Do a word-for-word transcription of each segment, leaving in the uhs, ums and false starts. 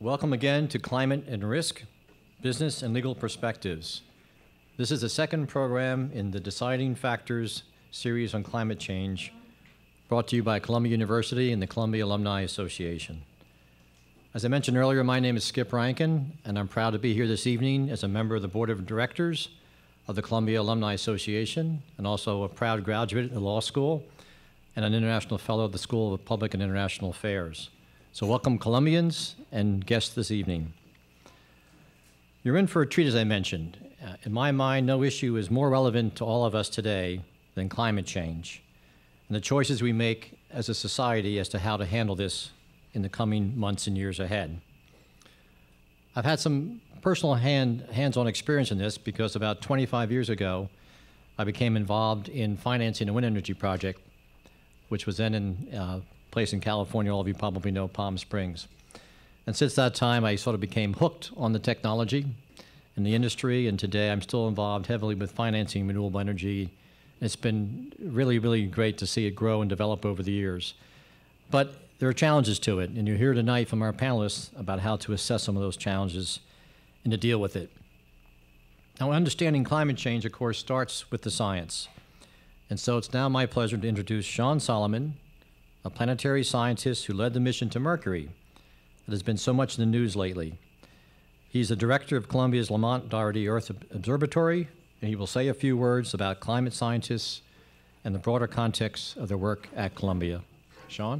Welcome again to Climate and Risk, Business and Legal Perspectives. This is the second program in the Deciding Factors series on climate change, brought to you by Columbia University and the Columbia Alumni Association. As I mentioned earlier, my name is Skip Rankin, and I'm proud to be here this evening as a member of the Board of Directors of the Columbia Alumni Association, and also a proud graduate of the law school and an international fellow of the School of Public and International Affairs. So welcome Columbians and guests this evening. You're in for a treat, as I mentioned. Uh, in my mind, no issue is more relevant to all of us today than climate change and the choices we make as a society as to how to handle this in the coming months and years ahead. I've had some personal hand, hands-on experience in this because about twenty-five years ago, I became involved in financing a wind energy project, which was then in uh, place in California. All of you probably know Palm Springs. And since that time, I sort of became hooked on the technology in the industry, and today I'm still involved heavily with financing renewable energy. It's been really, really great to see it grow and develop over the years. But there are challenges to it, and you'll hear tonight from our panelists about how to assess some of those challenges and to deal with it. Now, understanding climate change, of course, starts with the science. And so it's now my pleasure to introduce Sean Solomon, a planetary scientist who led the mission to Mercury that has been so much in the news lately. He's the director of Columbia's Lamont Doherty Earth Observatory, and he will say a few words about climate scientists and the broader context of their work at Columbia. Sean?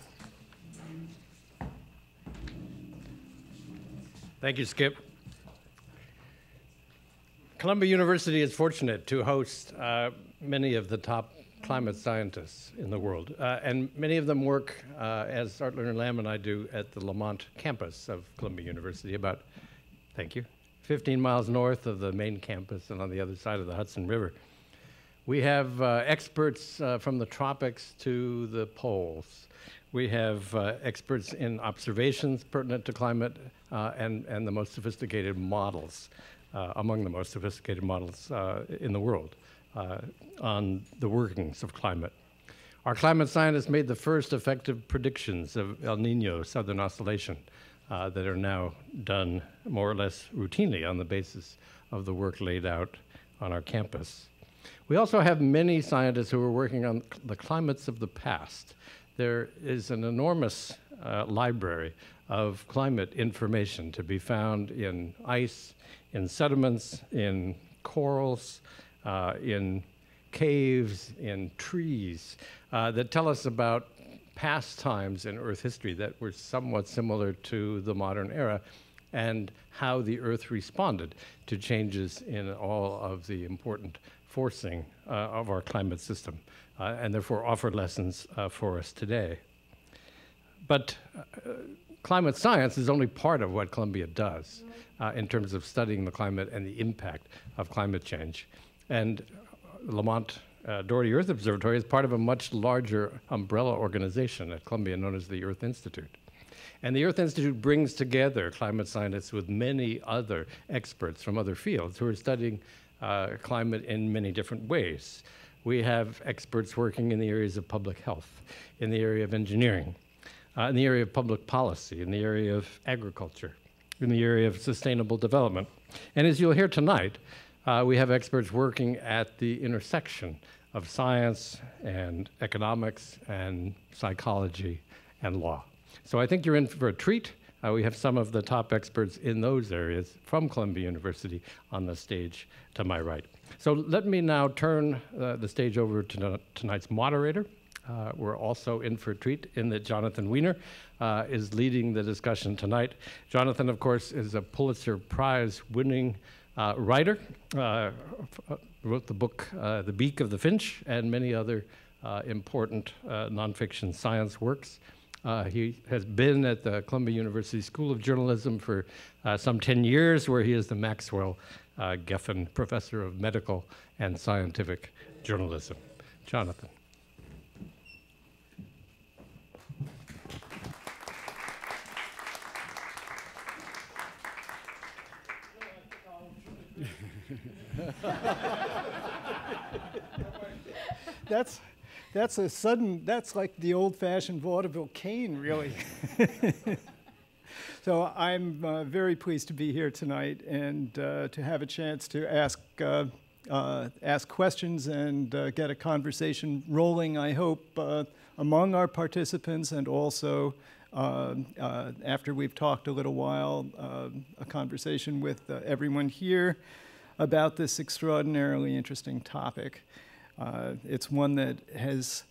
Thank you, Skip. Columbia University is fortunate to host uh, many of the top climate scientists in the world, uh, and many of them work, uh, as Art Lerner Lamb and I do, at the Lamont campus of Columbia University, about, thank you, fifteen miles north of the main campus and on the other side of the Hudson River. We have uh, experts uh, from the tropics to the poles. We have uh, experts in observations pertinent to climate uh, and, and the most sophisticated models, uh, among the most sophisticated models uh, in the world. Uh, on the workings of climate. Our climate scientists made the first effective predictions of El Nino Southern Oscillation uh, that are now done more or less routinely on the basis of the work laid out on our campus. We also have many scientists who are working on the climates of the past. There is an enormous uh, library of climate information to be found in ice, in sediments, in corals, Uh, in caves, in trees, uh, that tell us about past times in Earth history that were somewhat similar to the modern era, and how the Earth responded to changes in all of the important forcing uh, of our climate system, uh, and therefore offer lessons uh, for us today. But uh, climate science is only part of what Columbia does uh, in terms of studying the climate and the impact of climate change. And Lamont uh, Doherty Earth Observatory is part of a much larger umbrella organization at Columbia known as the Earth Institute. And the Earth Institute brings together climate scientists with many other experts from other fields who are studying uh, climate in many different ways. We have experts working in the areas of public health, in the area of engineering, uh, in the area of public policy, in the area of agriculture, in the area of sustainable development. And as you'll hear tonight, Uh, we have experts working at the intersection of science and economics and psychology and law. So I think you're in for a treat. Uh, we have some of the top experts in those areas from Columbia University on the stage to my right. So let me now turn uh, the stage over to tonight's moderator. Uh, we're also in for a treat in that Jonathan Weiner uh, is leading the discussion tonight. Jonathan, of course, is a Pulitzer Prize winning Uh, writer, uh, wrote the book uh, The Beak of the Finch and many other uh, important uh, nonfiction science works. Uh, he has been at the Columbia University School of Journalism for uh, some ten years, where he is the Maxwell uh, Geffen Professor of Medical and Scientific Journalism. Jonathan. That's that's a sudden, that's like the old-fashioned vaudeville cane, really. So I'm uh, very pleased to be here tonight and uh, to have a chance to ask uh, uh, ask questions and uh, get a conversation rolling, I hope, uh, among our participants, and also uh, uh, after we've talked a little while, uh, a conversation with uh, everyone here about this extraordinarily interesting topic. Uh, it's one that has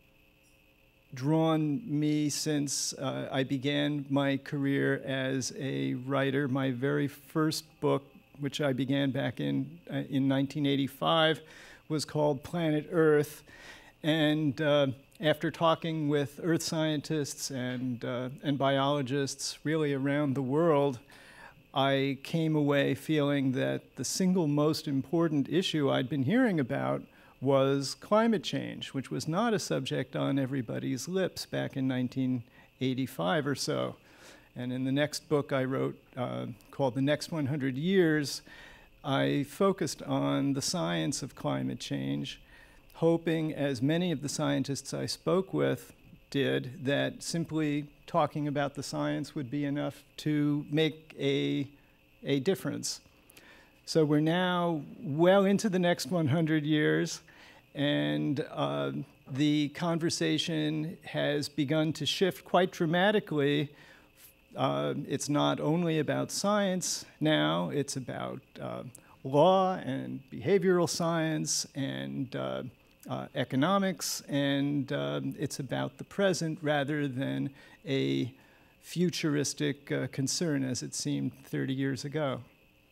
drawn me since uh, I began my career as a writer. My very first book, which I began back in, uh, in nineteen eighty-five, was called Planet Earth. And uh, after talking with earth scientists and, uh, and biologists really around the world, I came away feeling that the single most important issue I'd been hearing about was climate change, which was not a subject on everybody's lips back in nineteen eighty-five or so. And in the next book I wrote, uh, called The Next one hundred Years, I focused on the science of climate change, hoping, as many of the scientists I spoke with did, that simply talking about the science would be enough to make a, a difference. So we're now well into the next one hundred years, and uh, the conversation has begun to shift quite dramatically. Uh, it's not only about science now, it's about uh, law and behavioral science and uh, uh, economics, and uh, it's about the present rather than a futuristic uh, concern as it seemed thirty years ago.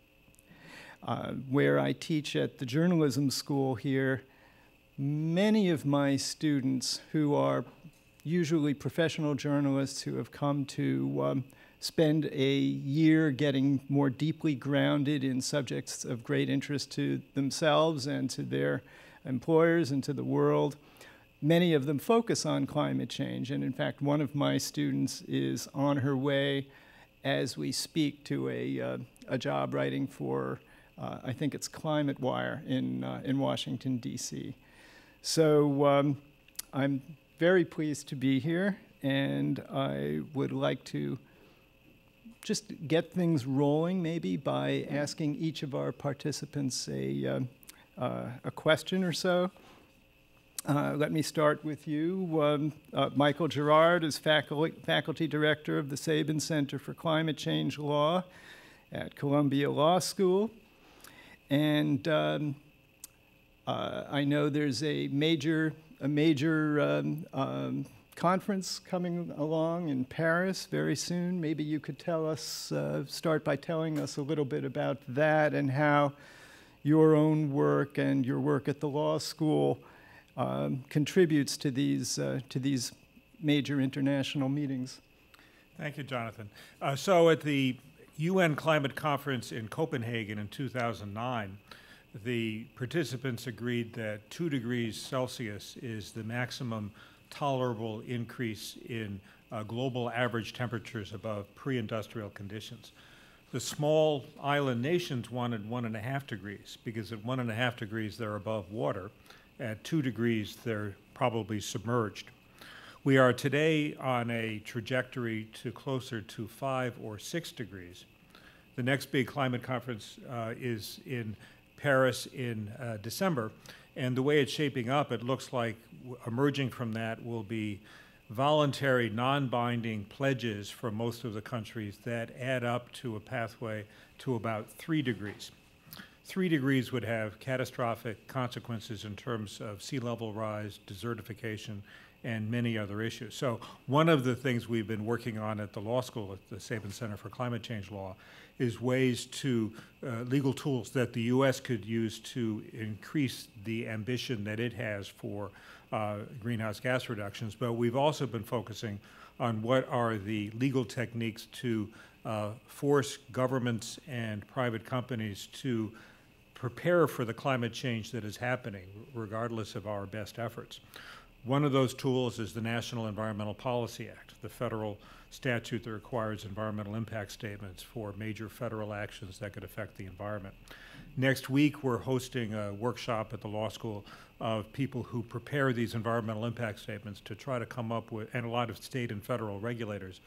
Uh, where I teach at the journalism school here, many of my students who are usually professional journalists who have come to um, spend a year getting more deeply grounded in subjects of great interest to themselves and to their employers and to the world, many of them focus on climate change. And in fact, one of my students is on her way as we speak to a, uh, a job writing for, uh, I think it's Climate Wire in, uh, in Washington, D C. So um, I'm very pleased to be here, and I would like to just get things rolling maybe by asking each of our participants a, uh, uh, a question or so. Uh, let me start with you. Um, uh, Michael Gerard is faculty, faculty director of the Sabin Center for Climate Change Law at Columbia Law School. And um, uh, I know there's a major, a major um, um, conference coming along in Paris very soon. Maybe you could tell us, uh, start by telling us a little bit about that and how your own work and your work at the law school um, contributes to these, uh, to these major international meetings. Thank you, Jonathan. Uh, so at the U N Climate Conference in Copenhagen in two thousand nine, the participants agreed that two degrees Celsius is the maximum tolerable increase in uh, global average temperatures above pre-industrial conditions. The small island nations wanted one and a half degrees because at one and a half degrees they're above water. At two degrees they're probably submerged. We are today on a trajectory to closer to five or six degrees. The next big climate conference uh, is in Paris in uh, December, and the way it's shaping up, it looks like emerging from that will be voluntary, non-binding pledges from most of the countries that add up to a pathway to about three degrees. Three degrees would have catastrophic consequences in terms of sea level rise, desertification, and many other issues. So one of the things we've been working on at the law school, at the Sabin Center for Climate Change Law, is ways to, uh, legal tools that the U S could use to increase the ambition that it has for uh, greenhouse gas reductions. But we've also been focusing on what are the legal techniques to uh, force governments and private companies to prepare for the climate change that is happening, regardless of our best efforts. One of those tools is the National Environmental Policy Act, the federal statute that requires environmental impact statements for major federal actions that could affect the environment. Next week, we're hosting a workshop at the law school of people who prepare these environmental impact statements to try to come up with, and a lot of state and federal regulators,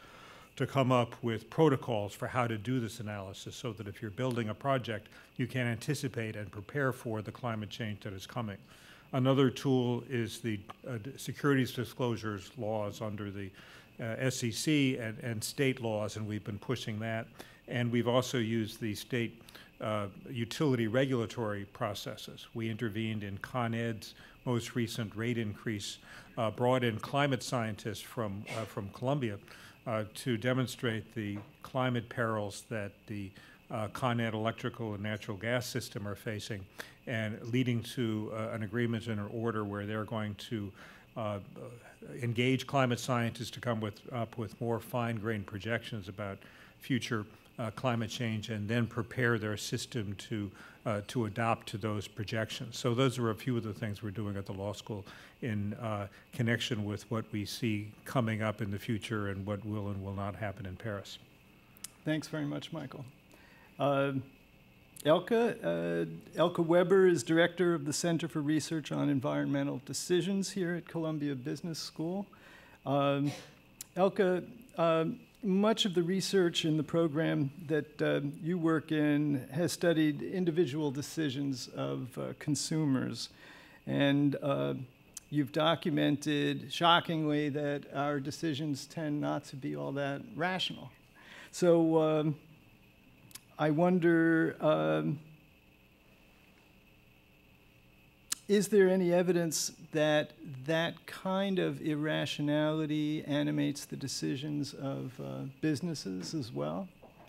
to come up with protocols for how to do this analysis so that if you're building a project, you can anticipate and prepare for the climate change that is coming. Another tool is the uh, securities disclosures laws under the uh, S E C and, and state laws, and we've been pushing that. And we've also used the state uh, utility regulatory processes. We intervened in Con Ed's most recent rate increase, uh, brought in climate scientists from, uh, from Columbia uh, to demonstrate the climate perils that the uh, Con Ed electrical and natural gas system are facing, and leading to uh, an agreement and an order where they're going to uh, engage climate scientists to come with, up with more fine-grained projections about future uh, climate change, and then prepare their system to uh, to adopt to those projections. So those are a few of the things we're doing at the law school in uh, connection with what we see coming up in the future and what will and will not happen in Paris. Thanks very much, Michael. Uh, Elke, uh, Elke Weber is director of the Center for Research on Environmental Decisions here at Columbia Business School. Um, Elke, um, much of the research in the program that uh, you work in has studied individual decisions of uh, consumers. And uh, you've documented, shockingly, that our decisions tend not to be all that rational. So um, I wonder, um, is there any evidence that that kind of irrationality animates the decisions of uh, businesses as well?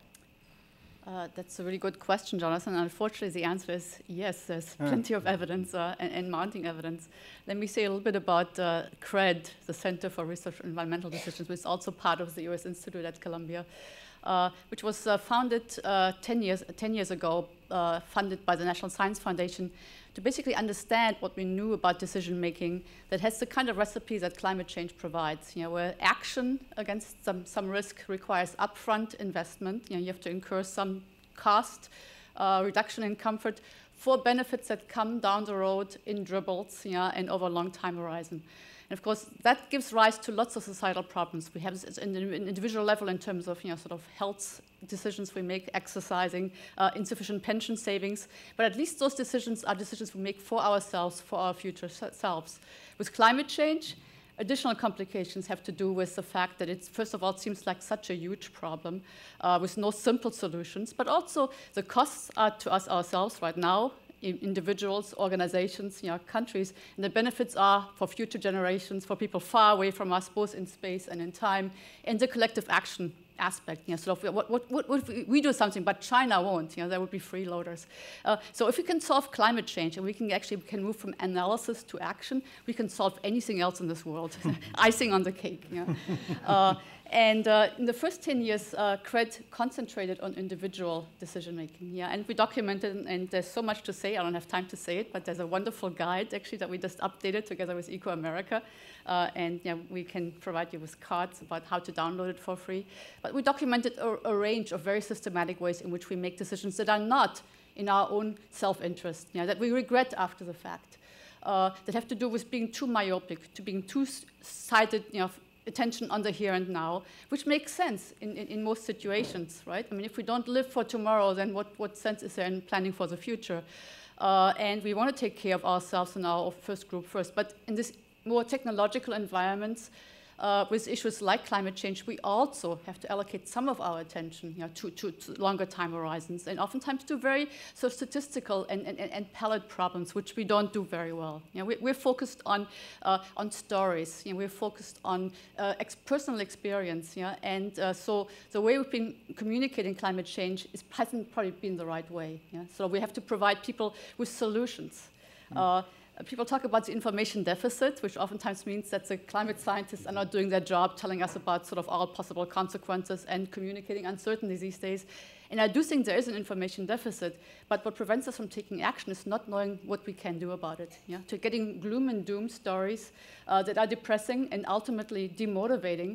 Uh, that's a really good question, Jonathan. Unfortunately, the answer is yes. There's plenty of evidence uh, and, and mounting evidence. Let me say a little bit about uh, CRED, the Center for Research on Environmental Decisions, which is also part of the U S Institute at Columbia, uh, which was uh, founded uh, ten years, ten years ago, uh, funded by the National Science Foundation, to basically understand what we knew about decision-making that has the kind of recipe that climate change provides, you know, where action against some, some risk requires upfront investment. You know, you have to incur some cost, uh, reduction in comfort for benefits that come down the road in dribbles, you know, and over a long time horizon. And of course, that gives rise to lots of societal problems. We have this in an individual level in terms of, you know, sort of health decisions we make, exercising, uh, insufficient pension savings. But at least those decisions are decisions we make for ourselves, for our future selves. With climate change, additional complications have to do with the fact that it's, first of all, it seems like such a huge problem uh, with no simple solutions. But also the costs are to us ourselves right now, individuals, organizations, you know, countries, and the benefits are for future generations, for people far away from us, both in space and in time, and the collective action aspect. You know, sort of what, what, what, what if we do something, but China won't? You know, there would be freeloaders. Uh, so if we can solve climate change, and we can actually can move from analysis to action, we can solve anything else in this world. Icing on the cake. You know? uh, And uh, in the first ten years, uh, CRED concentrated on individual decision-making. Yeah, and we documented, and there's so much to say, I don't have time to say it, but there's a wonderful guide, actually, that we just updated together with Eco America. Uh, and yeah, we can provide you with cards about how to download it for free. But we documented a, a range of very systematic ways in which we make decisions that are not in our own self-interest, you know, that we regret after the fact, uh, that have to do with being too myopic, to being too sighted, you know, attention on the here and now, which makes sense in, in, in most situations, right? I mean, if we don't live for tomorrow, then what, what sense is there in planning for the future? Uh, and we want to take care of ourselves and our first group first. But in this more technological environments, uh, with issues like climate change, we also have to allocate some of our attention, you know, to, to, to longer time horizons, and oftentimes to very sort of statistical and, and, and palette problems, which we don't do very well. You know, we, we're focused on, uh, on stories. You know, we're focused on uh, ex personal experience. Yeah? And uh, so the way we've been communicating climate change is, hasn't probably been the right way. Yeah? So we have to provide people with solutions. Mm. Uh, People talk about the information deficit, which oftentimes means that the climate scientists are not doing their job telling us about sort of all possible consequences and communicating uncertainty these days. And I do think there is an information deficit, but what prevents us from taking action is not knowing what we can do about it. Yeah? To getting gloom and doom stories uh, that are depressing and ultimately demotivating,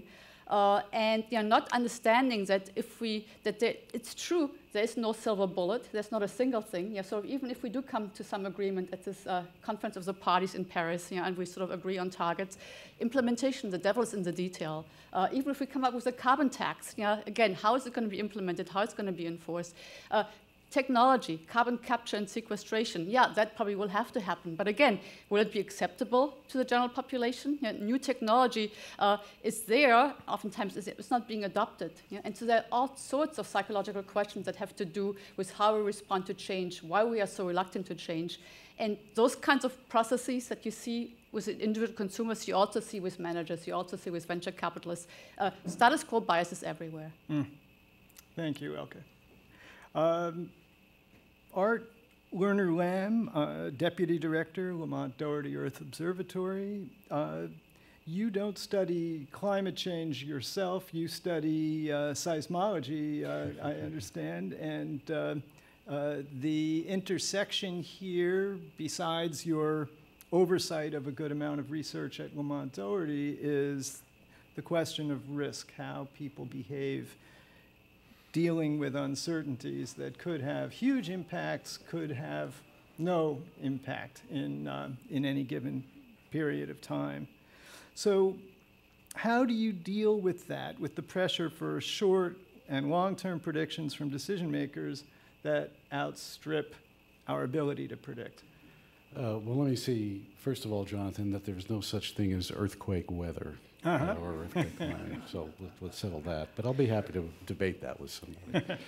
Uh, and they are not understanding that if we, that there, it's true, there is no silver bullet, there's not a single thing. Yeah, so even if we do come to some agreement at this uh, conference of the parties in Paris, yeah, and we sort of agree on targets, implementation, the devil is in the detail. Uh, even if we come up with a carbon tax, yeah, again, how is it going to be implemented, how it's going to be enforced? Uh, Technology, carbon capture and sequestration, yeah, that probably will have to happen. But again, will it be acceptable to the general population? Yeah, new technology uh, is there, oftentimes it's not being adopted. Yeah? And so there are all sorts of psychological questions that have to do with how we respond to change, why we are so reluctant to change. And those kinds of processes that you see with individual consumers, you also see with managers, you also see with venture capitalists. Uh, status quo bias is everywhere. Mm. Thank you, Elke. Um, Art Lerner Lamb, uh, Deputy Director, Lamont Doherty Earth Observatory. Uh, you don't study climate change yourself, you study uh, seismology, uh, I understand, and uh, uh, the intersection here, besides your oversight of a good amount of research at Lamont Doherty, is the question of risk, how people behave dealing with uncertainties that could have huge impacts, could have no impact in, uh, in any given period of time. So how do you deal with that, with the pressure for short and long-term predictions from decision makers that outstrip our ability to predict? Uh, well, let me see, first of all, Jonathan, that there's no such thing as earthquake weather. Uh-huh. uh, or earthquake climate, so let, let's settle that. But I'll be happy to debate that with somebody.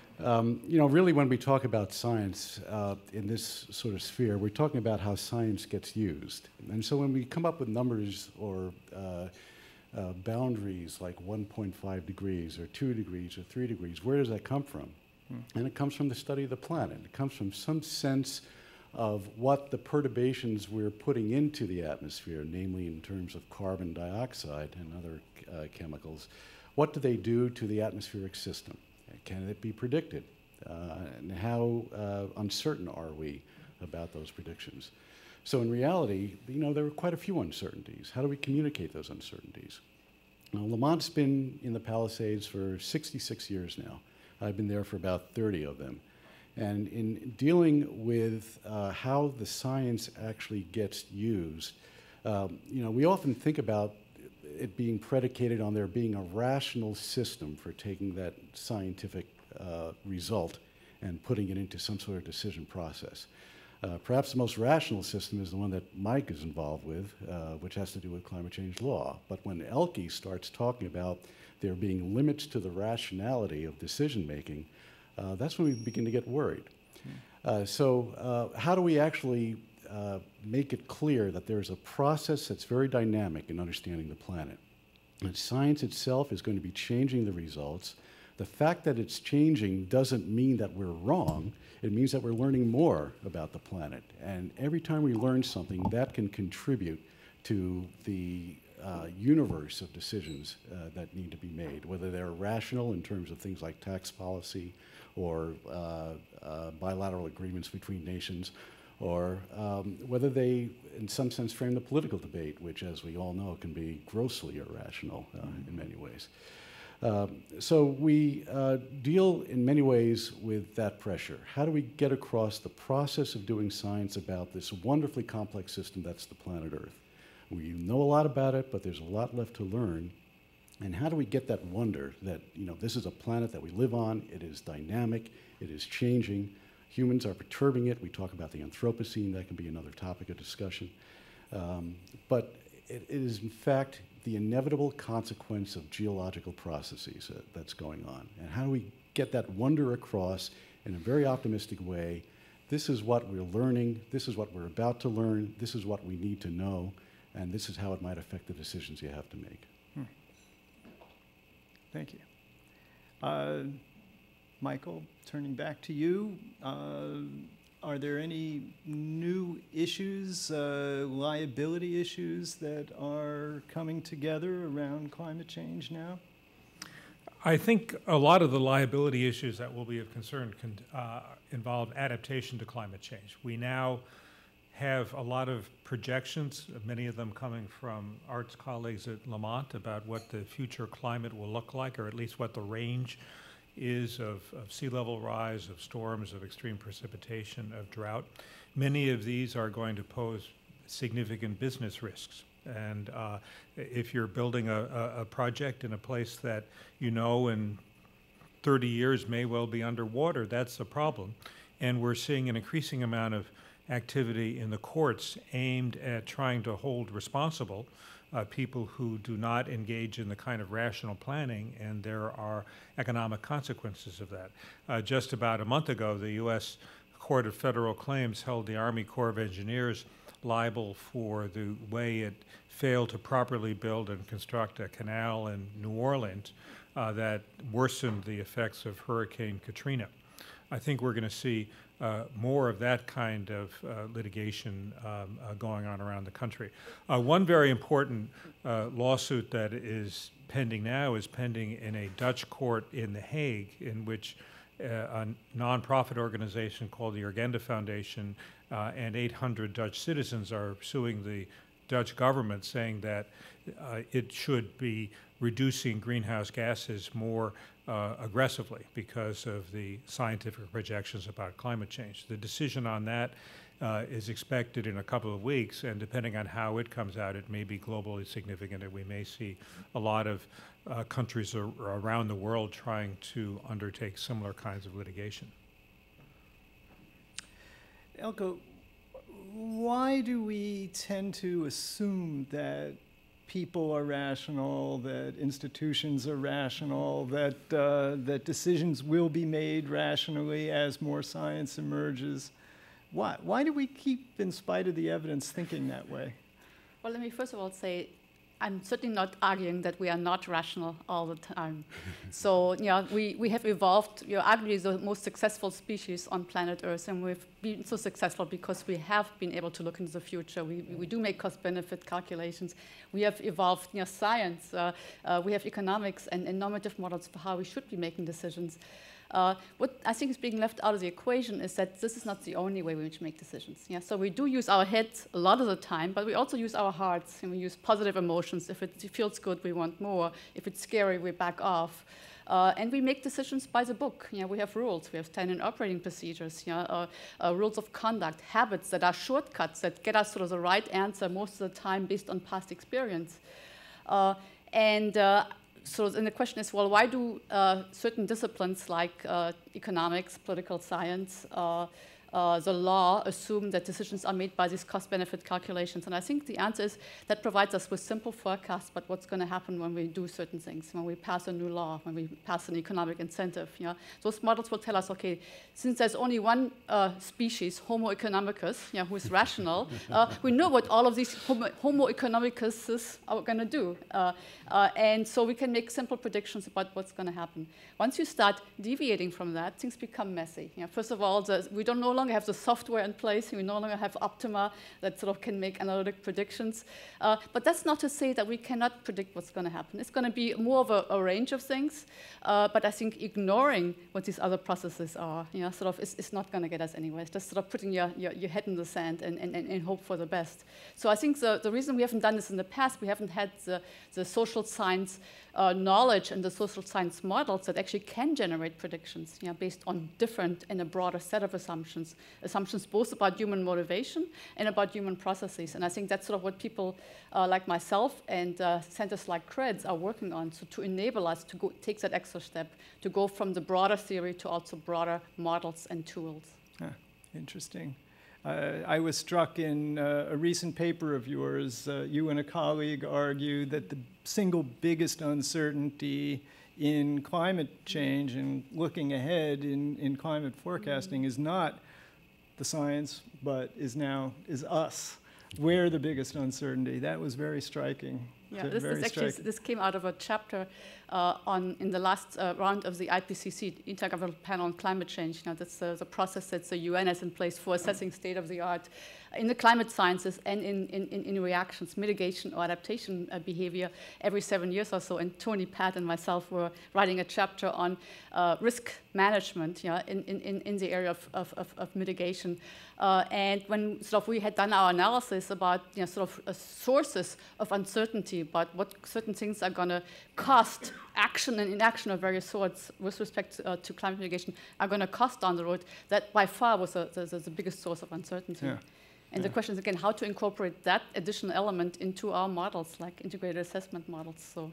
um, you know, really, when we talk about science uh, in this sort of sphere, we're talking about how science gets used. And so when we come up with numbers or uh, uh, boundaries like one point five degrees or two degrees or three degrees, where does that come from? Hmm. And it comes from the study of the planet. It comes from some sense of what the perturbations we're putting into the atmosphere, namely in terms of carbon dioxide and other uh, chemicals, what do they do to the atmospheric system? Can it be predicted? Uh, and how uh, uncertain are we about those predictions? So in reality, you know, there are quite a few uncertainties. How do we communicate those uncertainties? Now, Lamont's been in the Palisades for sixty-six years now. I've been there for about thirty of them. And in dealing with uh, how the science actually gets used, um, you know, we often think about it being predicated on there being a rational system for taking that scientific uh, result and putting it into some sort of decision process. Uh, perhaps the most rational system is the one that Mike is involved with, uh, which has to do with climate change law. But when Elke starts talking about there being limits to the rationality of decision making, Uh, that's when we begin to get worried. Uh, so uh, how do we actually uh, make it clear that there's a process that's very dynamic in understanding the planet? And science itself is going to be changing the results. The fact that it's changing doesn't mean that we're wrong. It means that we're learning more about the planet. And every time we learn something, that can contribute to the Uh, universe of decisions uh, that need to be made, whether they're rational in terms of things like tax policy or uh, uh, bilateral agreements between nations, or um, whether they, in some sense, frame the political debate, which, as we all know, can be grossly irrational uh, mm-hmm. in many ways. Um, so we uh, deal in many ways with that pressure. How do we get across the process of doing science about this wonderfully complex system that's the planet Earth? We know a lot about it, but there's a lot left to learn. And how do we get that wonder that, you know, this is a planet that we live on, it is dynamic, it is changing, humans are perturbing it. We talk about the Anthropocene, that can be another topic of discussion. Um, but it, it is, in fact, the inevitable consequence of geological processes uh, that's going on. And how do we get that wonder across in a very optimistic way? This is what we're learning, this is what we're about to learn, this is what we need to know, and this is how it might affect the decisions you have to make. Hmm. Thank you. Uh, Michael, turning back to you, uh, are there any new issues, uh, liability issues that are coming together around climate change now? I think a lot of the liability issues that will be of concern can uh, involve adaptation to climate change. We now have a lot of projections, many of them coming from Art's colleagues at Lamont, about what the future climate will look like, or at least what the range is of, of sea level rise, of storms, of extreme precipitation, of drought. Many of these are going to pose significant business risks. And uh, if you're building a, a, a project in a place that you know in thirty years may well be underwater, that's a problem. And we're seeing an increasing amount of activity in the courts aimed at trying to hold responsible uh, people who do not engage in the kind of rational planning, and there are economic consequences of that. Uh, just about a month ago, the U S Court of Federal Claims held the Army Corps of Engineers liable for the way it failed to properly build and construct a canal in New Orleans uh, that worsened the effects of Hurricane Katrina. I think we're going to see uh, more of that kind of uh, litigation um, uh, going on around the country. Uh, one very important uh, lawsuit that is pending now is pending in a Dutch court in The Hague, in which uh, a nonprofit organization called the Urgenda Foundation uh, and eight hundred Dutch citizens are suing the Dutch government, saying that uh, it should be reducing greenhouse gases more uh, aggressively because of the scientific projections about climate change. The decision on that uh, is expected in a couple of weeks, and depending on how it comes out, it may be globally significant, and we may see a lot of uh, countries ar around the world trying to undertake similar kinds of litigation. Eelco, why do we tend to assume that people are rational, that institutions are rational, that, uh, that decisions will be made rationally as more science emerges? Why, why do we keep, in spite of the evidence, thinking that way? Well, let me first of all say, I'm certainly not arguing that we are not rational all the time. So, yeah, we, we have evolved, you know, arguably the most successful species on planet Earth, and we've been so successful because we have been able to look into the future. We, we do make cost-benefit calculations. We have evolved, you know, science. Uh, uh, we have economics and, and normative models for how we should be making decisions. Uh, what I think is being left out of the equation is that this is not the only way in which we make decisions. Yeah? So we do use our heads a lot of the time, but we also use our hearts, and we use positive emotions. If it feels good, we want more. If it's scary, we back off. Uh, and we make decisions by the book. Yeah, we have rules. We have standard operating procedures, yeah, uh, uh, rules of conduct, habits that are shortcuts that get us sort of the right answer most of the time based on past experience. Uh, and uh, So then the question is, well, why do uh, certain disciplines like uh, economics, political science, uh, uh, the law assume that decisions are made by these cost-benefit calculations? And I think the answer is that provides us with simple forecasts about what's going to happen when we do certain things, when we pass a new law, when we pass an economic incentive. Yeah? Those models will tell us, okay, since there's only one uh, species, Homo economicus, yeah, who is rational, uh, we know what all of these Homo, Homo economicuses are going to do. Uh, uh, and so we can make simple predictions about what's going to happen. Once you start deviating from that, things become messy. Yeah, first of all, the, we don't no longer have the software in place. We no longer have Optima that sort of can make analytic predictions. Uh, but that's not to say that we cannot predict what's going to happen. It's going to be more of a, a range of things. Uh, but I think ignoring what these other processes are, you know, sort of is, is not going to get us anywhere. It's just sort of putting your, your, your head in the sand and, and, and hope for the best. So I think the, the reason we haven't done this in the past, we haven't had the, the social science uh, knowledge and the social science models that actually can generate predictions, you know, based on different and a broader set of assumptions. Assumptions both about human motivation and about human processes. And I think that's sort of what people uh, like myself and uh, centers like CREDS are working on, so to enable us to go, take that extra step, to go from the broader theory to also broader models and tools. Huh, interesting. Uh, I was struck in uh, a recent paper of yours, uh, you and a colleague argued that the single biggest uncertainty in climate change and looking ahead in, in climate forecasting is not the science, but is now, is us. We're the biggest uncertainty. That was very striking. Yeah, this, very this actually striking. this came out of a chapter uh, on in the last uh, round of the I P C C, Intergovernmental Panel on Climate Change. You know, that's uh, the process that the U N has in place for assessing state of the art in the climate sciences and in, in, in reactions, mitigation or adaptation uh, behavior every seven years or so. And Tony, Pat, and myself were writing a chapter on uh, risk management, yeah, in, in, in the area of, of, of, of mitigation. Uh, and when sort of we had done our analysis about, you know, sort of uh, sources of uncertainty about what certain things are going to cost, action and inaction of various sorts with respect to, uh, to climate mitigation are going to cost down the road, that by far was a, the, the, the biggest source of uncertainty. Yeah. And yeah. the question is, again, how to incorporate that additional element into our models, like integrated assessment models. So.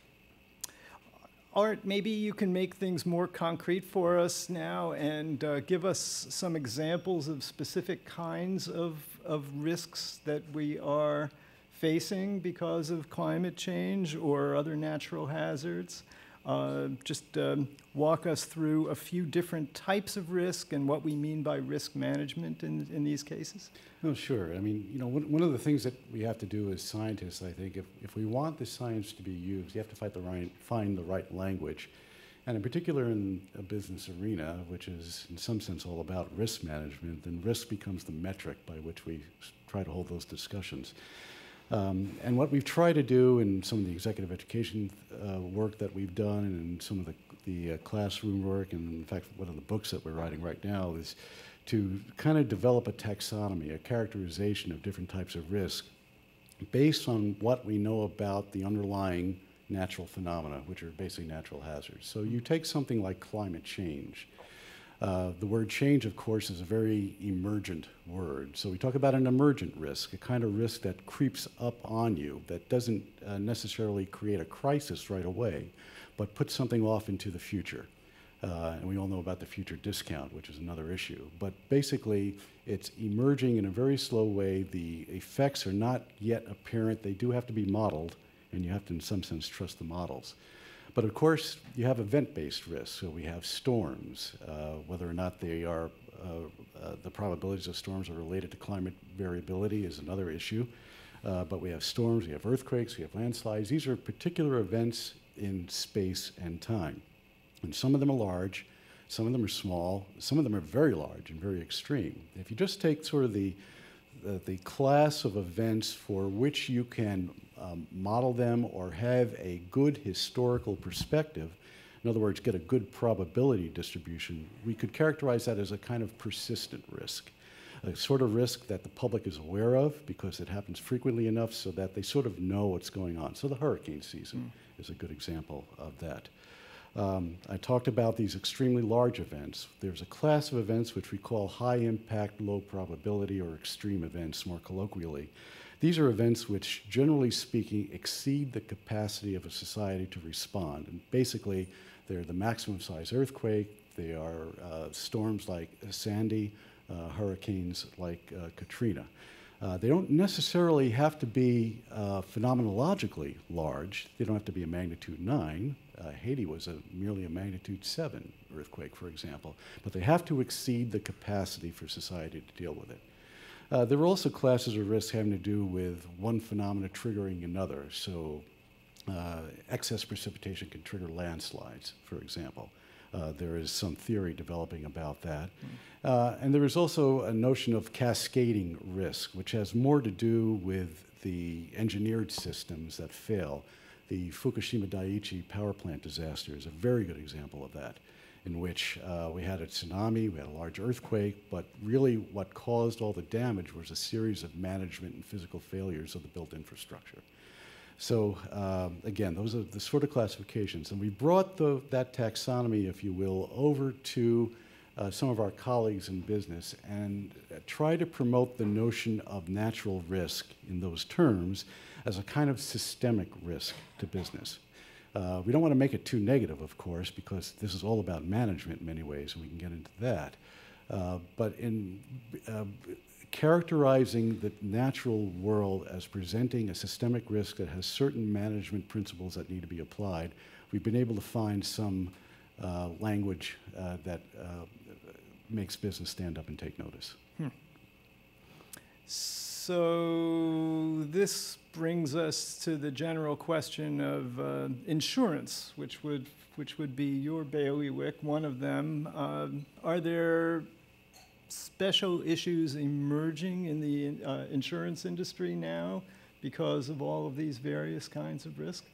Art, maybe you can make things more concrete for us now and uh, give us some examples of specific kinds of, of risks that we are facing because of climate change or other natural hazards. Uh, just um, walk us through a few different types of risk and what we mean by risk management in, in these cases. Oh, sure. I mean, you know, one, one of the things that we have to do as scientists, I think, if, if we want the science to be used, you have to find the right, find the right language. And in particular in a business arena, which is in some sense all about risk management, then risk becomes the metric by which we try to hold those discussions. Um, and what we've tried to do in some of the executive education uh, work that we've done and in some of the, the uh, classroom work, and in fact one of the books that we're writing right now, is to kind of develop a taxonomy, a characterization of different types of risk based on what we know about the underlying natural phenomena, which are basically natural hazards. So you take something like climate change. Uh, the word change, of course, is a very emergent word. So we talk about an emergent risk, a kind of risk that creeps up on you, that doesn't uh, necessarily create a crisis right away, but puts something off into the future. Uh, and we all know about the future discount, which is another issue. But basically, it's emerging in a very slow way. The effects are not yet apparent. They do have to be modeled, and you have to, in some sense, trust the models. But of course, you have event-based risk. So we have storms, uh, whether or not they are, uh, uh, the probabilities of storms are related to climate variability is another issue. Uh, but we have storms, we have earthquakes, we have landslides. These are particular events in space and time. And some of them are large, some of them are small, some of them are very large and very extreme. If you just take sort of the, the, the class of events for which you can um, model them or have a good historical perspective, in other words, get a good probability distribution, we could characterize that as a kind of persistent risk, a sort of risk that the public is aware of because it happens frequently enough so that they sort of know what's going on. So the hurricane season mm. is a good example of that. Um, I talked about these extremely large events. There's a class of events which we call high impact, low probability, or extreme events more colloquially. These are events which, generally speaking, exceed the capacity of a society to respond. And basically, they're the maximum size earthquake, they are uh, storms like Sandy, uh, hurricanes like uh, Katrina. Uh, they don't necessarily have to be uh, phenomenologically large. They don't have to be a magnitude nine. Uh, Haiti was a, merely a magnitude seven earthquake, for example. But they have to exceed the capacity for society to deal with it. Uh, there are also classes of risk having to do with one phenomena triggering another. So uh, excess precipitation can trigger landslides, for example. Uh, there is some theory developing about that. Mm. Uh, and there is also a notion of cascading risk, which has more to do with the engineered systems that fail. The Fukushima Daiichi power plant disaster is a very good example of that, in which uh, we had a tsunami, we had a large earthquake, but really what caused all the damage was a series of management and physical failures of the built infrastructure. So um, again, those are the sort of classifications. And we brought the, that taxonomy, if you will, over to uh, some of our colleagues in business and uh, try to promote the notion of natural risk in those terms as a kind of systemic risk to business. Uh, we don't want to make it too negative, of course, because this is all about management in many ways, and we can get into that. Uh, but in uh, characterizing the natural world as presenting a systemic risk that has certain management principles that need to be applied, we've been able to find some uh, language uh, that uh, makes business stand up and take notice. Hmm. So this brings us to the general question of uh, insurance, which would which would be your bailiwick, one of them. Um, are there special issues emerging in the uh, insurance industry now because of all of these various kinds of risk?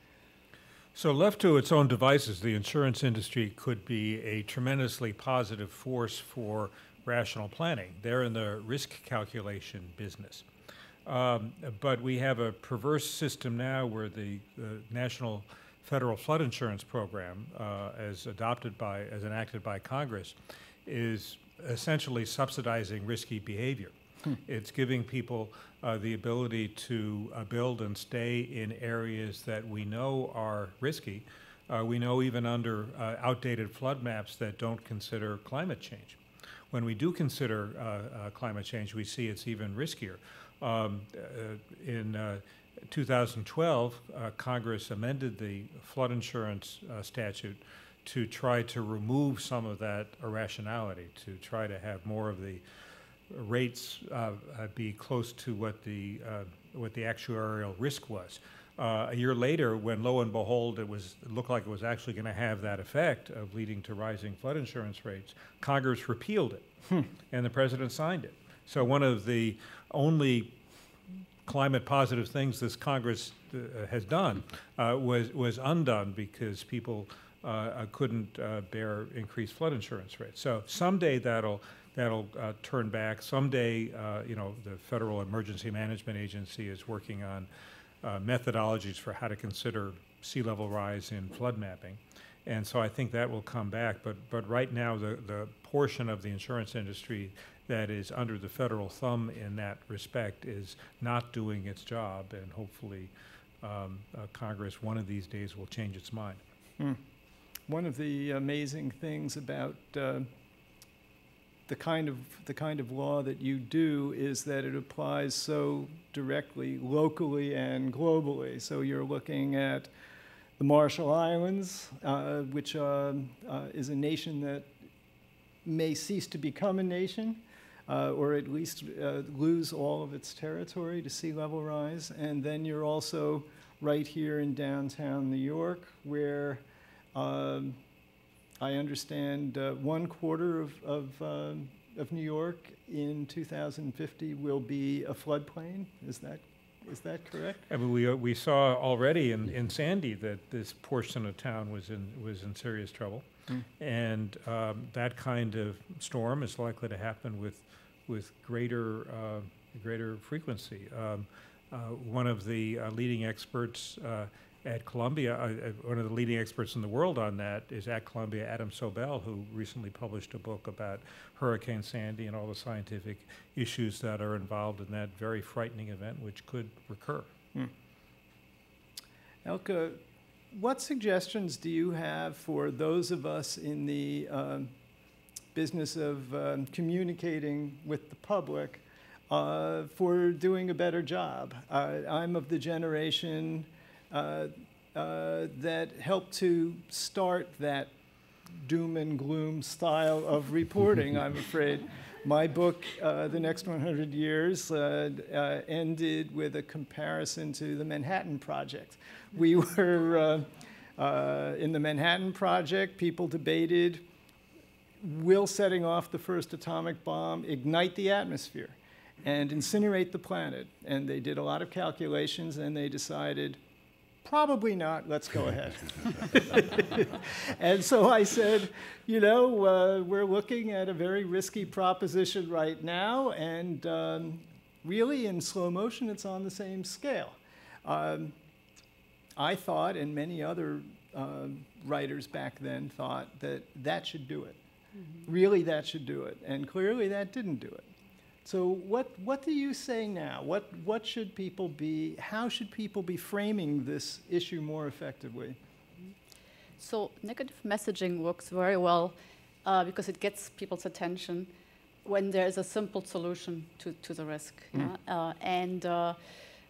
So left to its own devices, the insurance industry could be a tremendously positive force for rational planning. They're in the risk calculation business. Um, but we have a perverse system now where the, the National Federal Flood Insurance Program, uh, as adopted by, as enacted by Congress, is essentially subsidizing risky behavior. Hmm. It's giving people uh, the ability to uh, build and stay in areas that we know are risky. Uh, we know even under uh, outdated flood maps that don't consider climate change. When we do consider uh, uh, climate change, we see it's even riskier. Um, uh, in uh, two thousand twelve, uh, Congress amended the flood insurance uh, statute to try to remove some of that irrationality, to try to have more of the rates uh, uh, be close to what the uh, what the actuarial risk was. Uh, a year later, when lo and behold, it was it looked like it was actually going to have that effect of leading to rising flood insurance rates, Congress repealed it, hmm. and the president signed it. So one of the only climate positive things this Congress uh, has done uh, was was undone because people uh, couldn't uh, bear increased flood insurance rates. So someday that'll that'll uh, turn back. Someday, uh, you know, the Federal Emergency Management Agency is working on uh, methodologies for how to consider sea level rise in flood mapping. And so I think that will come back. But but right now, the, the portion of the insurance industry that is under the federal thumb in that respect is not doing its job, and hopefully um, uh, Congress one of these days will change its mind. Hmm. One of the amazing things about uh, the kind of the kind of law that you do is that it applies so directly, locally and globally. So you're looking at the Marshall Islands, uh, which uh, uh, is a nation that may cease to become a nation, uh, or at least uh, lose all of its territory to sea level rise. And then you're also right here in downtown New York, where um, I understand uh, one quarter of, of, uh, of New York in two thousand fifty will be a floodplain. Is that Is that correct? I mean, we uh, we saw already in, in Sandy that this portion of town was in was in serious trouble, mm. and um, that kind of storm is likely to happen with with greater uh, greater frequency. Um, uh, one of the uh, leading experts uh, at Columbia, uh, one of the leading experts in the world on that is at Columbia, Adam Sobel, who recently published a book about Hurricane Sandy and all the scientific issues that are involved in that very frightening event, which could recur. Hmm. Elke, what suggestions do you have for those of us in the uh, business of uh, communicating with the public uh, for doing a better job? Uh, I'm of the generation Uh, uh, that helped to start that doom and gloom style of reporting, I'm afraid. My book, uh, The Next one hundred Years, uh, uh, ended with a comparison to the Manhattan Project. We were uh, uh, in the Manhattan Project, people debated, will setting off the first atomic bomb ignite the atmosphere and incinerate the planet? And they did a lot of calculations, and they decided, probably not, let's go ahead. And so I said, you know, uh, we're looking at a very risky proposition right now, and um, really in slow motion, it's on the same scale. Um, I thought, and many other uh, writers back then thought, that that should do it. Mm-hmm. Really, that should do it. And clearly, that didn't do it. So what, what do you say now? What, what should people be, how should people be framing this issue more effectively? So negative messaging works very well uh, because it gets people's attention when there is a simple solution to, to the risk. Mm. Yeah? Uh, and uh,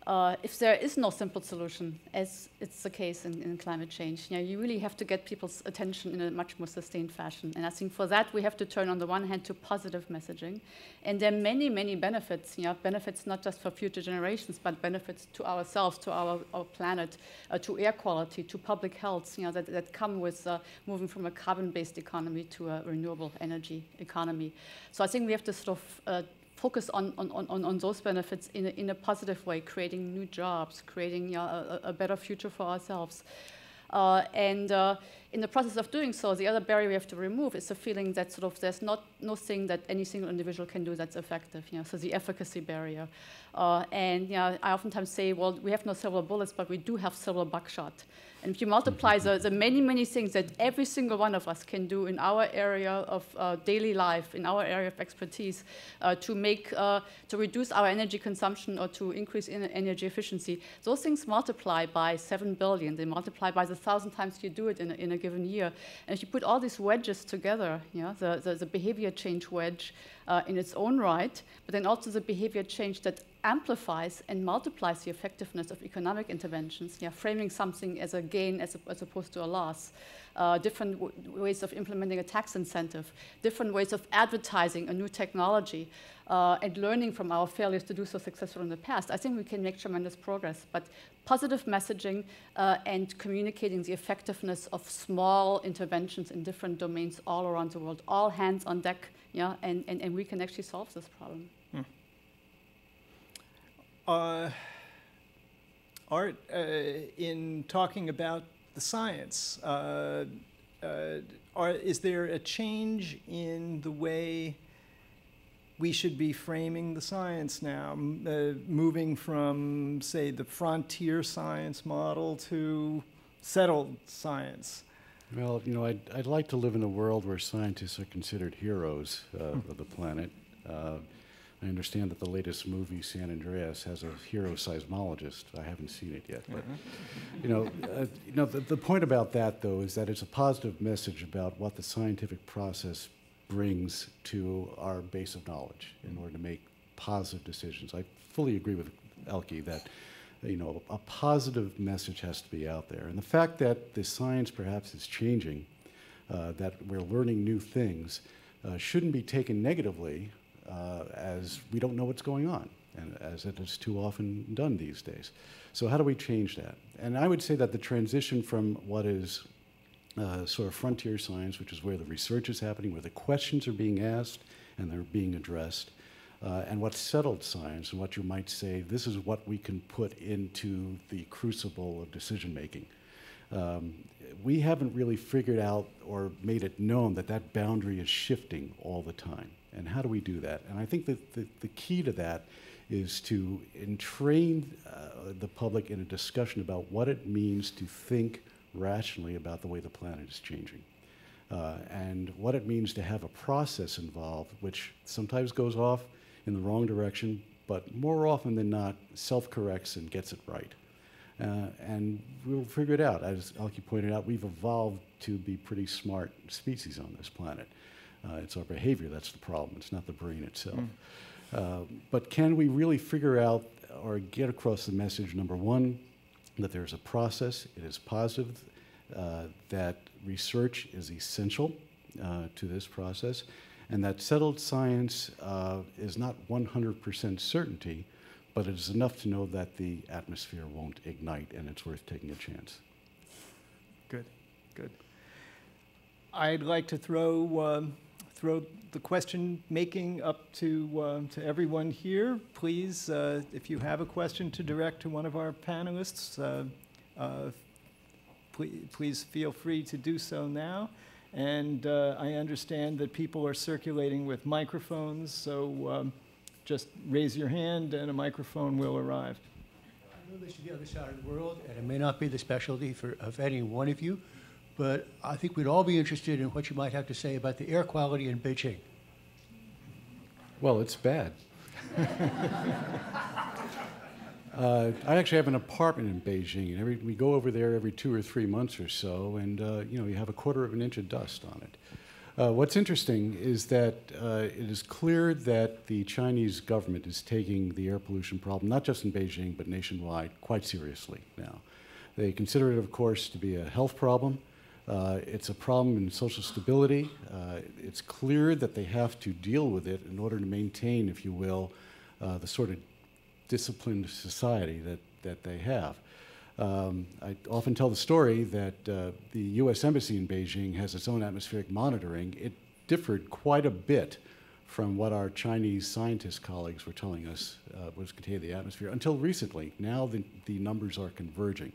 Uh, if there is no simple solution, as it's the case in, in climate change, you know, you really have to get people's attention in a much more sustained fashion. And I think for that, we have to turn on the one hand to positive messaging. And there are many, many benefits, you know, benefits not just for future generations, but benefits to ourselves, to our, our planet, uh, to air quality, to public health, you know, that, that come with uh, moving from a carbon-based economy to a renewable energy economy. So I think we have to sort of uh, focus on, on, on, on those benefits in a, in a positive way, creating new jobs, creating you know, a, a better future for ourselves. Uh, and uh, in the process of doing so, the other barrier we have to remove is the feeling that sort of there's not no thing that any single individual can do that's effective. You know, so the efficacy barrier. Uh, and you know, I oftentimes say, well, we have no silver bullets, but we do have silver buckshot. And if you multiply the, the many, many things that every single one of us can do in our area of uh, daily life, in our area of expertise, uh, to make, uh, to reduce our energy consumption or to increase in energy efficiency, those things multiply by seven billion. They multiply by the thousand times you do it in a, in a given year. And if you put all these wedges together, you know, the, the, the behavior change wedge uh, in its own right, but then also the behavior change that amplifies and multiplies the effectiveness of economic interventions, yeah, framing something as a gain as, a, as opposed to a loss, uh, different w ways of implementing a tax incentive, different ways of advertising a new technology, uh, and learning from our failures to do so successfully in the past. I think we can make tremendous progress, but positive messaging uh, and communicating the effectiveness of small interventions in different domains all around the world, all hands on deck, yeah, and, and, and we can actually solve this problem. Hmm. Uh, Art, uh, in talking about the science, uh, uh, are, is there a change in the way we should be framing the science now, m uh, moving from, say, the frontier science model to settled science? Well, you know, I'd, I'd like to live in a world where scientists are considered heroes uh, of the planet. Uh, I understand that the latest movie, San Andreas, has a hero seismologist. I haven't seen it yet. But, you know, uh, you know the, the point about that, though, is that it's a positive message about what the scientific process brings to our base of knowledge in order to make positive decisions. I fully agree with Elke that, you know, a positive message has to be out there. And the fact that the science perhaps is changing, uh, that we're learning new things, uh, shouldn't be taken negatively, Uh, as we don't know what's going on, and as it is too often done these days. So how do we change that? And I would say that the transition from what is uh, sort of frontier science, which is where the research is happening, where the questions are being asked and they're being addressed, uh, and what's settled science, and what you might say, this is what we can put into the crucible of decision making. Um, we haven't really figured out or made it known that that boundary is shifting all the time. And how do we do that? And I think that the, the key to that is to entrain uh, the public in a discussion about what it means to think rationally about the way the planet is changing. Uh, and what it means to have a process involved, which sometimes goes off in the wrong direction, but more often than not, self-corrects and gets it right. Uh, and we'll figure it out. As Elke pointed out, we've evolved to be pretty smart species on this planet. Uh, it's our behavior that's the problem. It's not the brain itself. Mm. Uh, but can we really figure out or get across the message, number one, that there's a process, it is positive, uh, that research is essential uh, to this process, and that settled science uh, is not one hundred percent certainty, but it is enough to know that the atmosphere won't ignite and it's worth taking a chance. Good, good. I'd like to throw um, throw the question making up to uh, to everyone here. Please, uh, if you have a question to direct to one of our panelists, uh, uh, please, please feel free to do so now. And uh, I understand that people are circulating with microphones, so um, just raise your hand and a microphone will arrive. I know this is the other side of the world, and it may not be the specialty for, of any one of you, but I think we'd all be interested in what you might have to say about the air quality in Beijing. Well, it's bad. uh, I actually have an apartment in Beijing, and every, we go over there every two or three months or so, and uh, you know, you have a quarter of an inch of dust on it. Uh, what's interesting is that uh, it is clear that the Chinese government is taking the air pollution problem, not just in Beijing, but nationwide, quite seriously now. They consider it, of course, to be a health problem. Uh, it's a problem in social stability. Uh, it's clear that they have to deal with it in order to maintain, if you will, uh, the sort of disciplined society that, that they have. Um, I often tell the story that uh, the U S Embassy in Beijing has its own atmospheric monitoring. It differed quite a bit from what our Chinese scientist colleagues were telling us uh, was contained in the atmosphere until recently. Now the, the numbers are converging.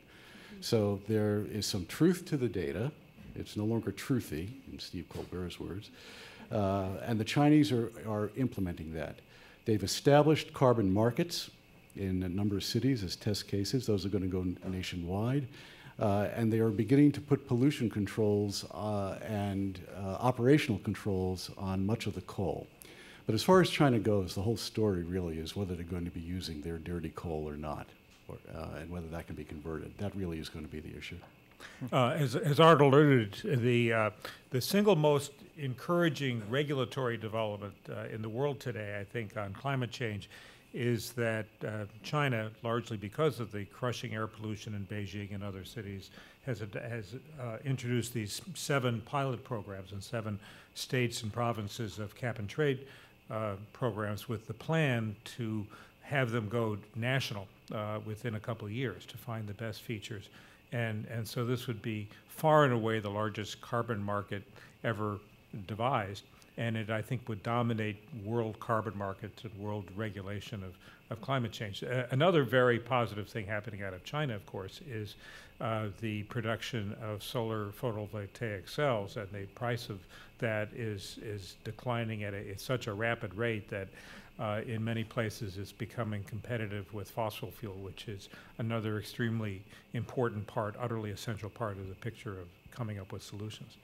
So there is some truth to the data. It's no longer truthy, in Steve Colbert's words. Uh, and the Chinese are, are implementing that. They've established carbon markets in a number of cities as test cases. Those are going to go nationwide. Uh, and they are beginning to put pollution controls uh, and uh, operational controls on much of the coal. But as far as China goes, the whole story really is whether they're going to be using their dirty coal or not, or, uh, and whether that can be converted. That really is going to be the issue. Uh, as, as Art alluded, the, uh, the single most encouraging regulatory development uh, in the world today, I think, on climate change is that uh, China, largely because of the crushing air pollution in Beijing and other cities, has, ad has uh, introduced these seven pilot programs in seven states and provinces of cap-and-trade uh, programs with the plan to have them go national uh, within a couple of years to find the best features. And, and so this would be far and away the largest carbon market ever devised. And it, I think, would dominate world carbon markets and world regulation of, of climate change. Uh, another very positive thing happening out of China, of course, is uh, the production of solar photovoltaic cells, and the price of that is, is declining at, a, at such a rapid rate that uh, in many places it's becoming competitive with fossil fuel, which is another extremely important part, utterly essential part of the picture of coming up with solutions.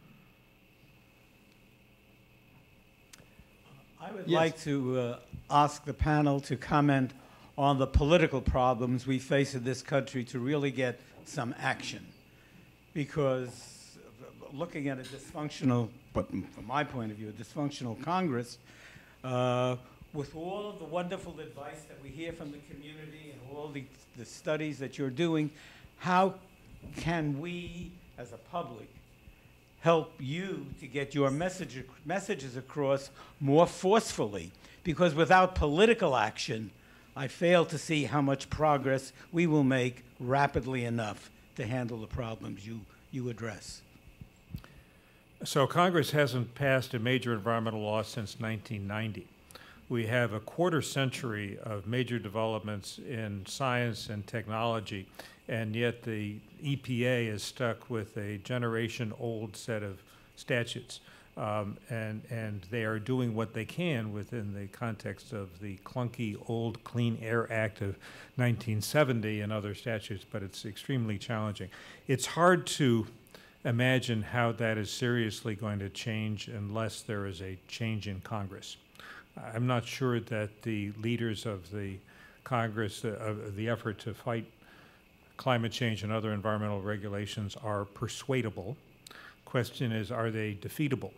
I would Yes. like to uh, ask the panel to comment on the political problems we face in this country to really get some action. Because looking at a dysfunctional, but from my point of view, a dysfunctional Congress, uh, with all of the wonderful advice that we hear from the community and all the, the studies that you're doing, how can we, as a public, help you to get your message, messages across more forcefully? Because without political action, I fail to see how much progress we will make rapidly enough to handle the problems you, you address. So Congress hasn't passed a major environmental law since nineteen ninety. We have a quarter century of major developments in science and technology, and yet the E P A is stuck with a generation-old set of statutes. Um, and, and they are doing what they can within the context of the clunky old Clean Air Act of nineteen seventy and other statutes, but it's extremely challenging. It's hard to imagine how that is seriously going to change unless there is a change in Congress. I'm not sure that the leaders of the Congress, uh, of the effort to fight climate change and other environmental regulations are persuadable. Question is, are they defeatable?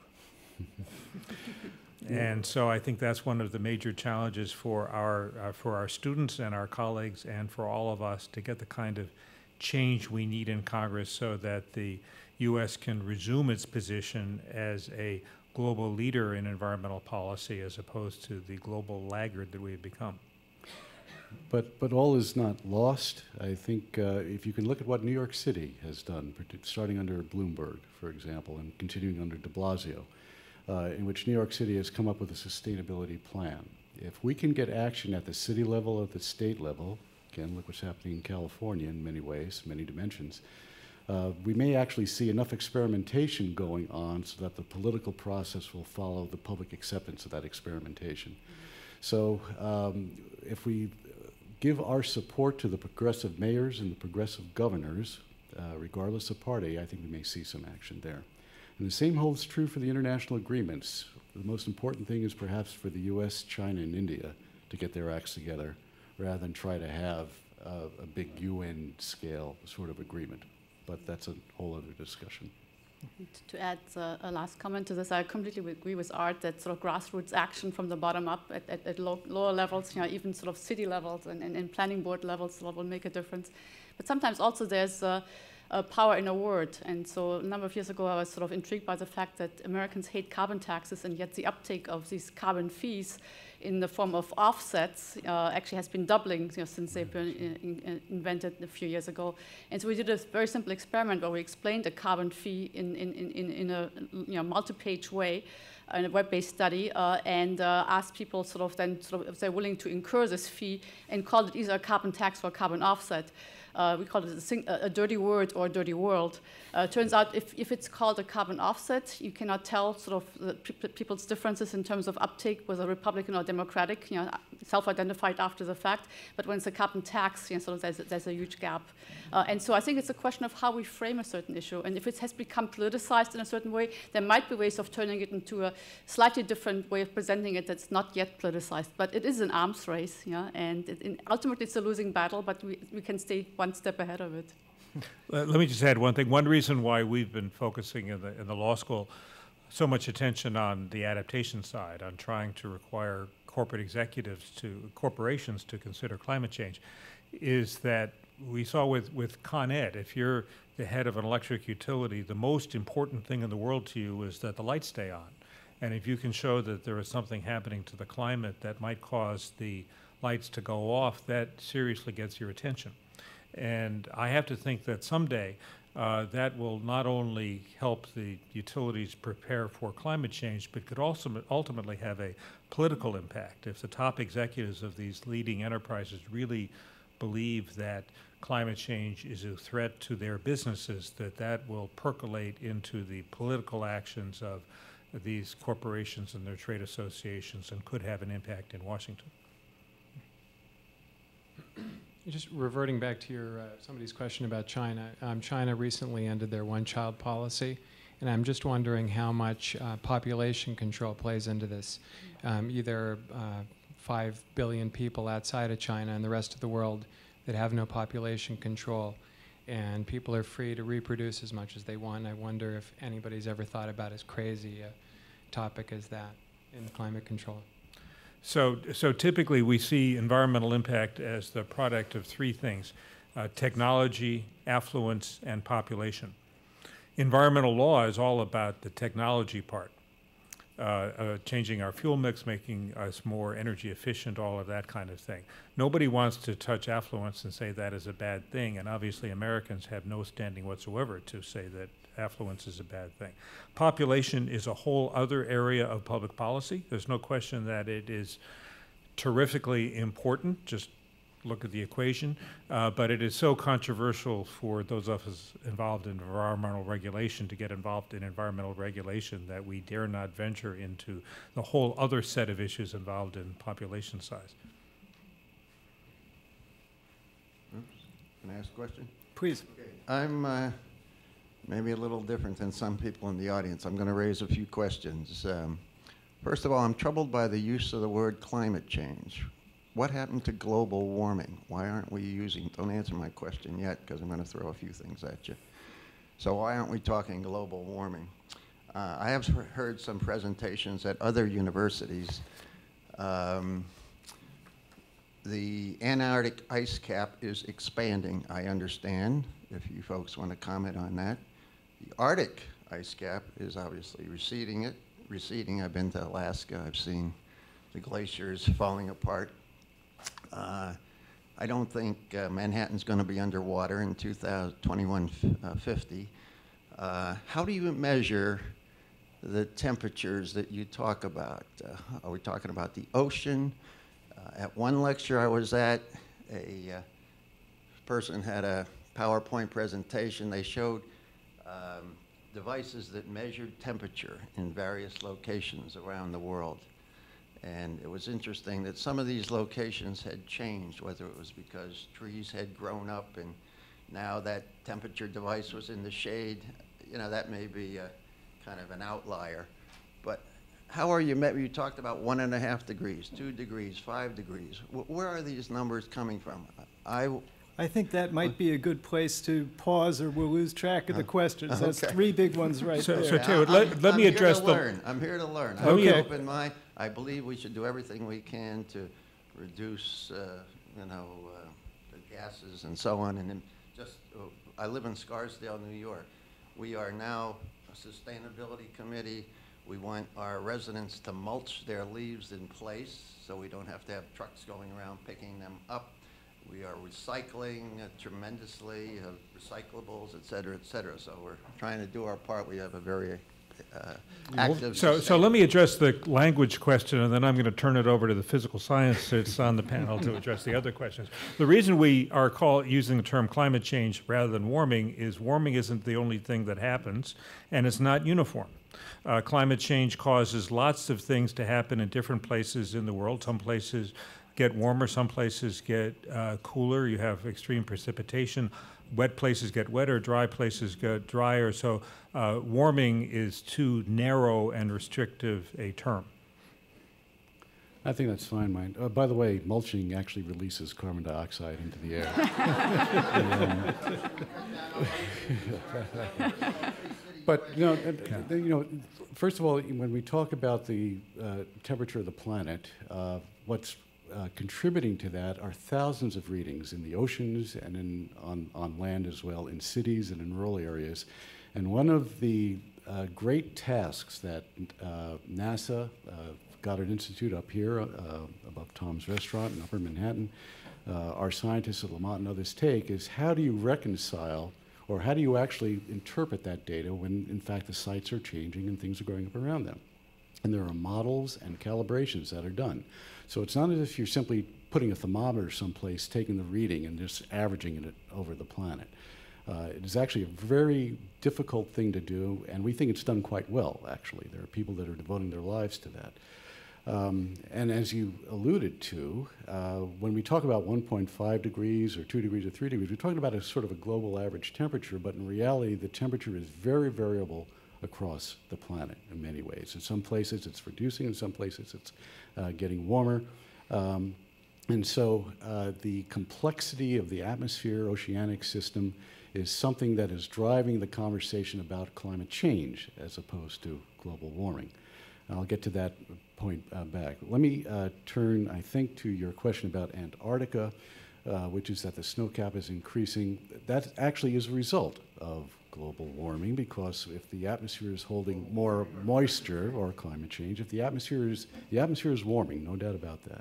And so I think that's one of the major challenges for our, uh, for our students and our colleagues and for all of us to get the kind of change we need in Congress so that the U S can resume its position as a global leader in environmental policy as opposed to the global laggard that we have become. But, but all is not lost. I think uh, if you can look at what New York City has done, starting under Bloomberg, for example, and continuing under de Blasio, uh, in which New York City has come up with a sustainability plan. If we can get action at the city level, at the state level, again, look what's happening in California in many ways, many dimensions, uh, we may actually see enough experimentation going on so that the political process will follow the public acceptance of that experimentation. So um, if we give our support to the progressive mayors and the progressive governors, uh, regardless of party, I think we may see some action there. And the same holds true for the international agreements. The most important thing is perhaps for the U S, China, and India to get their acts together rather than try to have uh, a big U N scale sort of agreement. But that's a whole other discussion. To add uh, a last comment to this, I completely agree with Art that sort of grassroots action from the bottom up at, at, at low, lower levels, you know, even sort of city levels and, and, and planning board levels will make a difference. But sometimes also there's uh, uh, power in a word. And so a number of years ago, I was sort of intrigued by the fact that Americans hate carbon taxes, and yet the uptake of these carbon fees in the form of offsets uh, actually has been doubling, you know, since they've been in, in, invented a few years ago. And so we did a very simple experiment where we explained a carbon fee in, in, in, in a you know, multi-page way in a web-based study, uh, and uh, asked people sort of then sort of if they're willing to incur this fee, and called it either a carbon tax or a carbon offset. Uh, we call it a, sing a dirty word or a dirty world. Uh, turns out if, if it's called a carbon offset, you cannot tell sort of the pe people's differences in terms of uptake, whether Republican or Democratic, you know, self-identified after the fact. But when it's a carbon tax, you know, sort of there's, a, there's a huge gap. Uh, and so I think it's a question of how we frame a certain issue. And if it has become politicized in a certain way, there might be ways of turning it into a slightly different way of presenting it that's not yet politicized. But it is an arms race, yeah, and it, in, ultimately it's a losing battle, but we, we can stay one step ahead of it. Let me just add one thing. One reason why we've been focusing in the, in the law school so much attention on the adaptation side, on trying to require corporate executives to, corporations to consider climate change, is that we saw with, with Con Ed, if you're the head of an electric utility, the most important thing in the world to you is that the lights stay on. And if you can show that there is something happening to the climate that might cause the lights to go off, that seriously gets your attention. And I have to think that someday uh, that will not only help the utilities prepare for climate change, but could also ultimately have a political impact. If the top executives of these leading enterprises really believe that climate change is a threat to their businesses, that that will percolate into the political actions of these corporations and their trade associations and could have an impact in Washington. Just reverting back to your uh, somebody's question about China. Um, China recently ended their one-child policy, and I'm just wondering how much uh, population control plays into this. Um, either uh, five billion people outside of China and the rest of the world that have no population control, and people are free to reproduce as much as they want. I wonder if anybody's ever thought about as crazy a topic as that in climate control. So, so typically we see environmental impact as the product of three things: uh, technology, affluence, and population. Environmental law is all about the technology part, uh, uh, changing our fuel mix, making us more energy efficient, all of that kind of thing. Nobody wants to touch affluence and say that is a bad thing, and obviously Americans have no standing whatsoever to say that affluence is a bad thing. Population is a whole other area of public policy. There's no question that it is terrifically important. Just look at the equation. Uh, but it is so controversial for those of us involved in environmental regulation to get involved in environmental regulation that we dare not venture into the whole other set of issues involved in population size. Oops. Can I ask a question? Please. Okay. I'm uh, maybe a little different than some people in the audience. I'm going to raise a few questions. Um, first of all, I'm troubled by the use of the word climate change. What happened to global warming? Why aren't we using, don't answer my question yet because I'm going to throw a few things at you. So why aren't we talking global warming? Uh, I have heard some presentations at other universities. Um, the Antarctic ice cap is expanding, I understand, if you folks want to comment on that. The Arctic ice cap is obviously receding. It receding. I've been to Alaska. I've seen the glaciers falling apart. Uh, I don't think uh, Manhattan's going to be underwater in twenty-one fifty. Uh, how do you measure the temperatures that you talk about? Uh, are we talking about the ocean? Uh, at one lecture I was at, a uh, person had a PowerPoint presentation. They showed um, devices that measured temperature in various locations around the world. And it was interesting that some of these locations had changed, whether it was because trees had grown up and now that temperature device was in the shade. You know, that may be a, kind of an outlier. But how are you, you talked about one and a half degrees, two degrees, five degrees. Where are these numbers coming from? I, I think that might be a good place to pause, or we'll lose track of the questions. That's Okay. three big ones right So- there. so Yeah, Taylor, I'm- let- let I'm me here address to the- learn. I'm here to learn. I Let me- have an Okay. open mind. I believe we should do everything we can to reduce, uh, you know, uh, the gases and so on. And then just, uh, I live in Scarsdale, New York. We are now a sustainability committee. We want our residents to mulch their leaves in place so we don't have to have trucks going around picking them up. We are recycling uh, tremendously, uh, recyclables, et cetera, et cetera. So we're trying to do our part. We have a very uh, active. So, so let me address the language question, and then I'm going to turn it over to the physical scientists on the panel to address the other questions. The reason we are call, using the term climate change rather than warming is warming isn't the only thing that happens, and it's not uniform. Uh, climate change causes lots of things to happen in different places in the world. Some places get warmer, some places get uh, cooler. You have extreme precipitation. Wet places get wetter, dry places get drier. So uh, warming is too narrow and restrictive a term. I think that's fine, Mike. Uh, by the way, mulching actually releases carbon dioxide into the air. um, but you know, uh, you know, first of all, when we talk about the uh, temperature of the planet, uh, what's uh, contributing to that are thousands of readings in the oceans and in on on land as well, in cities and in rural areas. And one of the uh, great tasks that uh, NASA, uh, Goddard Institute up here uh, above Tom's Restaurant in Upper Manhattan, uh, our scientists at Lamont and others take is how do you reconcile, or how do you actually interpret that data when in fact the sites are changing and things are going up around them? And there are models and calibrations that are done. So it's not as if you're simply putting a thermometer someplace, taking the reading and just averaging it over the planet. Uh, it is actually a very difficult thing to do, and we think it's done quite well, actually. There are people that are devoting their lives to that. Um, and as you alluded to, uh, when we talk about one point five degrees or two degrees or three degrees, we're talking about a sort of a global average temperature, but in reality, the temperature is very variable across the planet in many ways. In some places, it's reducing. In some places, it's uh, getting warmer. Um, and so uh, the complexity of the atmosphere, oceanic system, is something that is driving the conversation about climate change as opposed to global warming. I'll get to that point uh, back. Let me uh, turn, I think, to your question about Antarctica, uh, which is that the snow cap is increasing. That actually is a result of global warming, because if the atmosphere is holding more moisture, or climate change, if the atmosphere is, the atmosphere is warming, no doubt about that.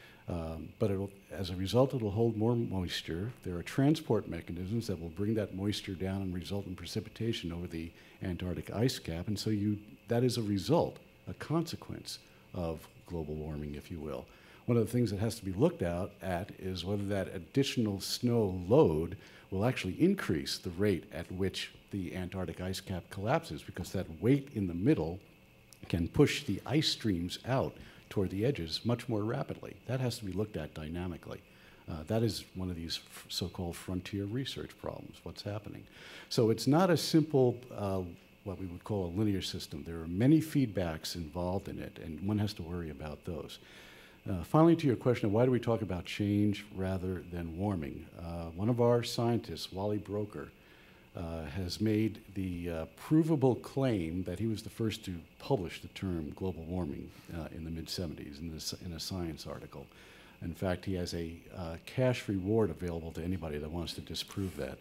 Um, but it'll, as a result, it'll hold more moisture. There are transport mechanisms that will bring that moisture down and result in precipitation over the Antarctic ice cap. And so you, that is a result, a consequence of global warming, if you will. One of the things that has to be looked out at is whether that additional snow load will actually increase the rate at which the Antarctic ice cap collapses, because that weight in the middle can push the ice streams out toward the edges much more rapidly. That has to be looked at dynamically. Uh, that is one of these f so-called frontier research problems, what's happening. So it's not a simple, uh, what we would call a linear system. There are many feedbacks involved in it, and one has to worry about those. Uh, finally, to your question of why do we talk about change rather than warming, uh, one of our scientists, Wally Broecker, Uh, has made the uh, provable claim that he was the first to publish the term global warming uh, in the mid seventies in, this, in a science article. In fact, he has a uh, cash reward available to anybody that wants to disprove that.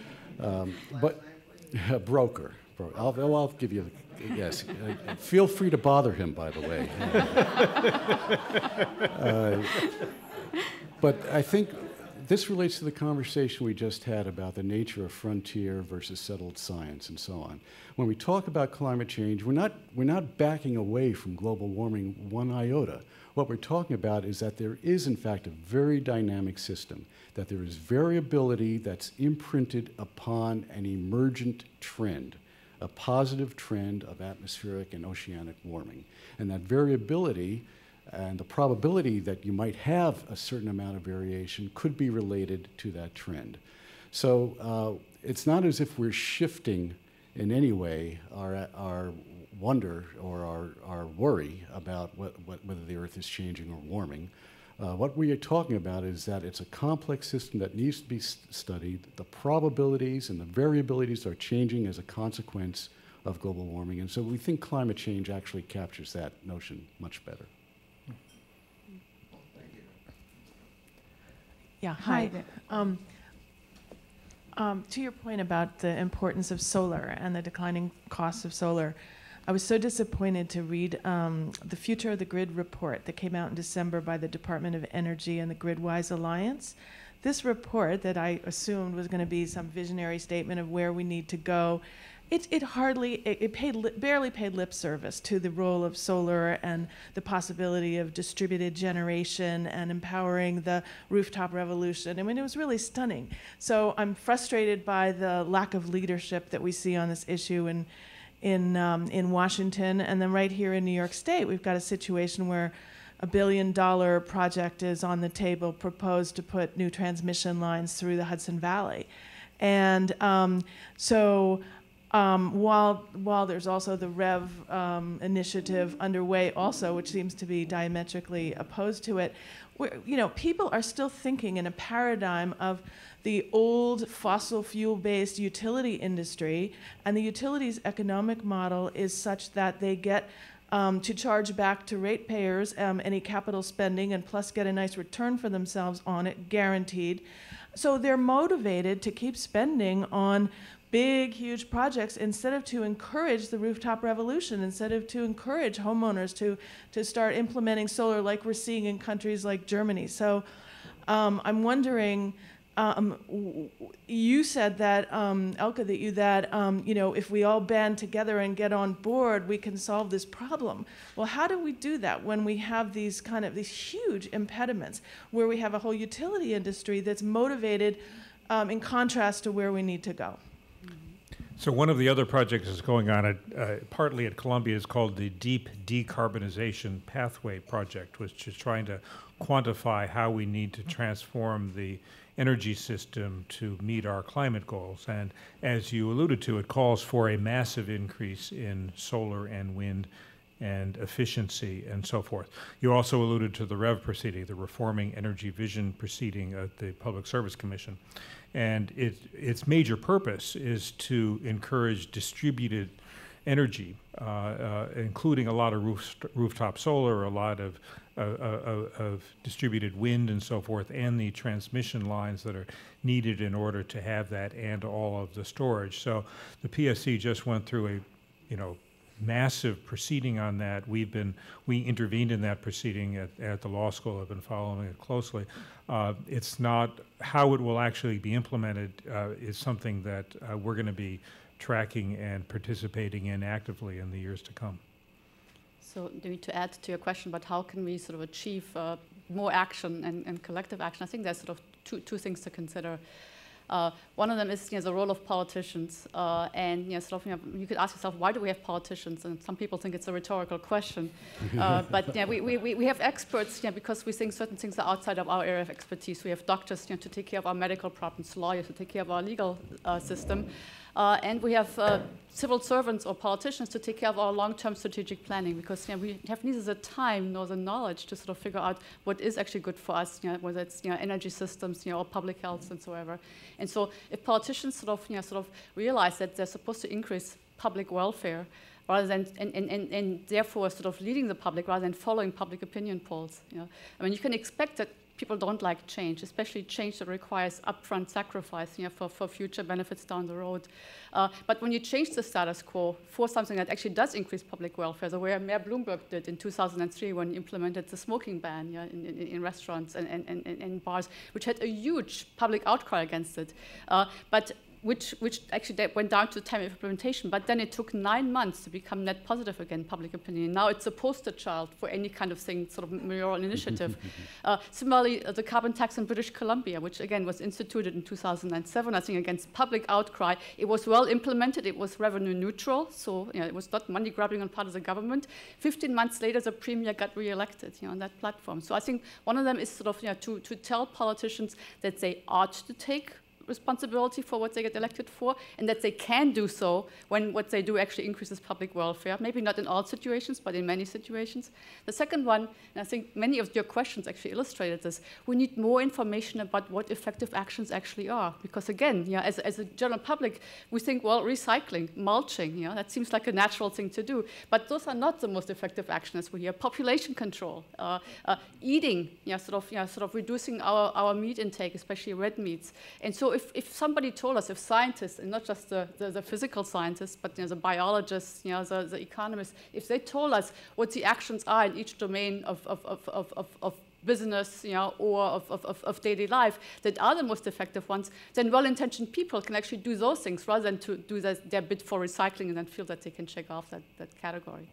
um, but uh, Broecker, Bro I'll, I'll give you, yes, uh, feel free to bother him, by the way. uh, but I think this relates to the conversation we just had about the nature of frontier versus settled science and so on. When we talk about climate change, we're not, we're not backing away from global warming one iota. What we're talking about is that there is, in fact, a very dynamic system, that there is variability that's imprinted upon an emergent trend, a positive trend of atmospheric and oceanic warming. And that variability and the probability that you might have a certain amount of variation could be related to that trend. So uh, it's not as if we're shifting in any way our, our wonder or our, our worry about what, what, whether the Earth is changing or warming. Uh, what we are talking about is that it's a complex system that needs to be st- studied. The probabilities and the variabilities are changing as a consequence of global warming. And so we think climate change actually captures that notion much better. Yeah, hi. Um, um, to your point about the importance of solar and the declining costs of solar, I was so disappointed to read um, the Future of the Grid report that came out in December by the Department of Energy and the GridWise Alliance. This report that I assumed was going to be some visionary statement of where we need to go, it, it hardly, it, it paid li- barely paid lip service to the role of solar and the possibility of distributed generation and empowering the rooftop revolution. I mean, it was really stunning. So I'm frustrated by the lack of leadership that we see on this issue in in um, in Washington, and then right here in New York State, we've got a situation where a billion dollar project is on the table, proposed to put new transmission lines through the Hudson Valley. And um, so um, while, while there's also the REV um, initiative underway also, which seems to be diametrically opposed to it, we're, you know, people are still thinking in a paradigm of the old fossil fuel-based utility industry, and the utilities economic model is such that they get um, to charge back to ratepayers um, any capital spending and plus get a nice return for themselves on it, guaranteed. So they're motivated to keep spending on big, huge projects instead of to encourage the rooftop revolution, instead of to encourage homeowners to, to start implementing solar like we're seeing in countries like Germany. So um, I'm wondering, Um, you said that, um, Elke, that you that um, you know, if we all band together and get on board, we can solve this problem. Well, how do we do that when we have these kind of these huge impediments, where we have a whole utility industry that's motivated, um, in contrast to where we need to go? So one of the other projects that's going on at, uh, partly at Columbia is called the Deep Decarbonization Pathway Project, which is trying to quantify how we need to transform the energy system to meet our climate goals. And as you alluded to, it calls for a massive increase in solar and wind and efficiency and so forth. You also alluded to the REV proceeding, the Reforming Energy Vision proceeding at the Public Service Commission. And it, its major purpose is to encourage distributed energy, uh, uh, including a lot of roof, rooftop solar, a lot of, uh, uh, of distributed wind and so forth, and the transmission lines that are needed in order to have that, and all of the storage. So the P S C just went through a, you know, massive proceeding on that. We've been, we intervened in that proceeding at, at the law school. I've been following it closely. Uh, it's not, how it will actually be implemented uh, is something that uh, we're going to be tracking and participating in actively in the years to come. So maybe to add to your question about how can we sort of achieve uh, more action and, and collective action, I think there's sort of two, two things to consider. Uh, one of them is, you know, the role of politicians, uh, and, you know, sort of, you know, you could ask yourself, why do we have politicians? And some people think it's a rhetorical question, uh, but yeah, we, we, we have experts, you know, because we think certain things are outside of our area of expertise. We have doctors, you know, to take care of our medical problems, lawyers to take care of our legal uh, system, uh, and we have uh, civil servants or politicians to take care of our long-term strategic planning, because, you know, we have neither the time nor the knowledge to sort of figure out what is actually good for us, you know, whether it's, you know, energy systems, you know, or public health and so ever. And so if politicians sort of, you know, sort of realize that they're supposed to increase public welfare rather than, and, and, and, and therefore sort of leading the public rather than following public opinion polls, you know, I mean, you can expect that people don't like change, especially change that requires upfront sacrifice, you know, for, for future benefits down the road. Uh, but when you change the status quo for something that actually does increase public welfare, the way Mayor Bloomberg did in two thousand three when he implemented the smoking ban, you know, in, in, in restaurants and, and, and, and bars, which had a huge public outcry against it. Uh, but Which, which actually went down to the time of implementation, but then it took nine months to become net positive again, public opinion. Now it's a poster child for any kind of thing, sort of mayoral initiative. uh, similarly, uh, the carbon tax in British Columbia, which again was instituted in two thousand seven, I think against public outcry. It was well implemented, it was revenue neutral, so, you know, it was not money grabbing on part of the government. fifteen months later, the premier got reelected, you know, on that platform. So I think one of them is sort of, you know, to, to tell politicians that they ought to take responsibility for what they get elected for, and that they can do so when what they do actually increases public welfare. Maybe not in all situations, but in many situations. The second one, and I think many of your questions actually illustrated this, we need more information about what effective actions actually are. Because again, yeah, as, as a general public, we think, well, recycling, mulching, yeah, that seems like a natural thing to do. But those are not the most effective actions as we hear. Population control, uh, uh, eating, yeah, sort of, yeah, sort of reducing our, our meat intake, especially red meats. And so if, if somebody told us, if scientists, and not just the, the, the physical scientists, but you know, the biologists, you know, the, the economists, if they told us what the actions are in each domain of, of, of, of, of, of business, you know, or of, of, of daily life that are the most effective ones, then well-intentioned people can actually do those things rather than to do their, their bit for recycling and then feel that they can check off that, that category.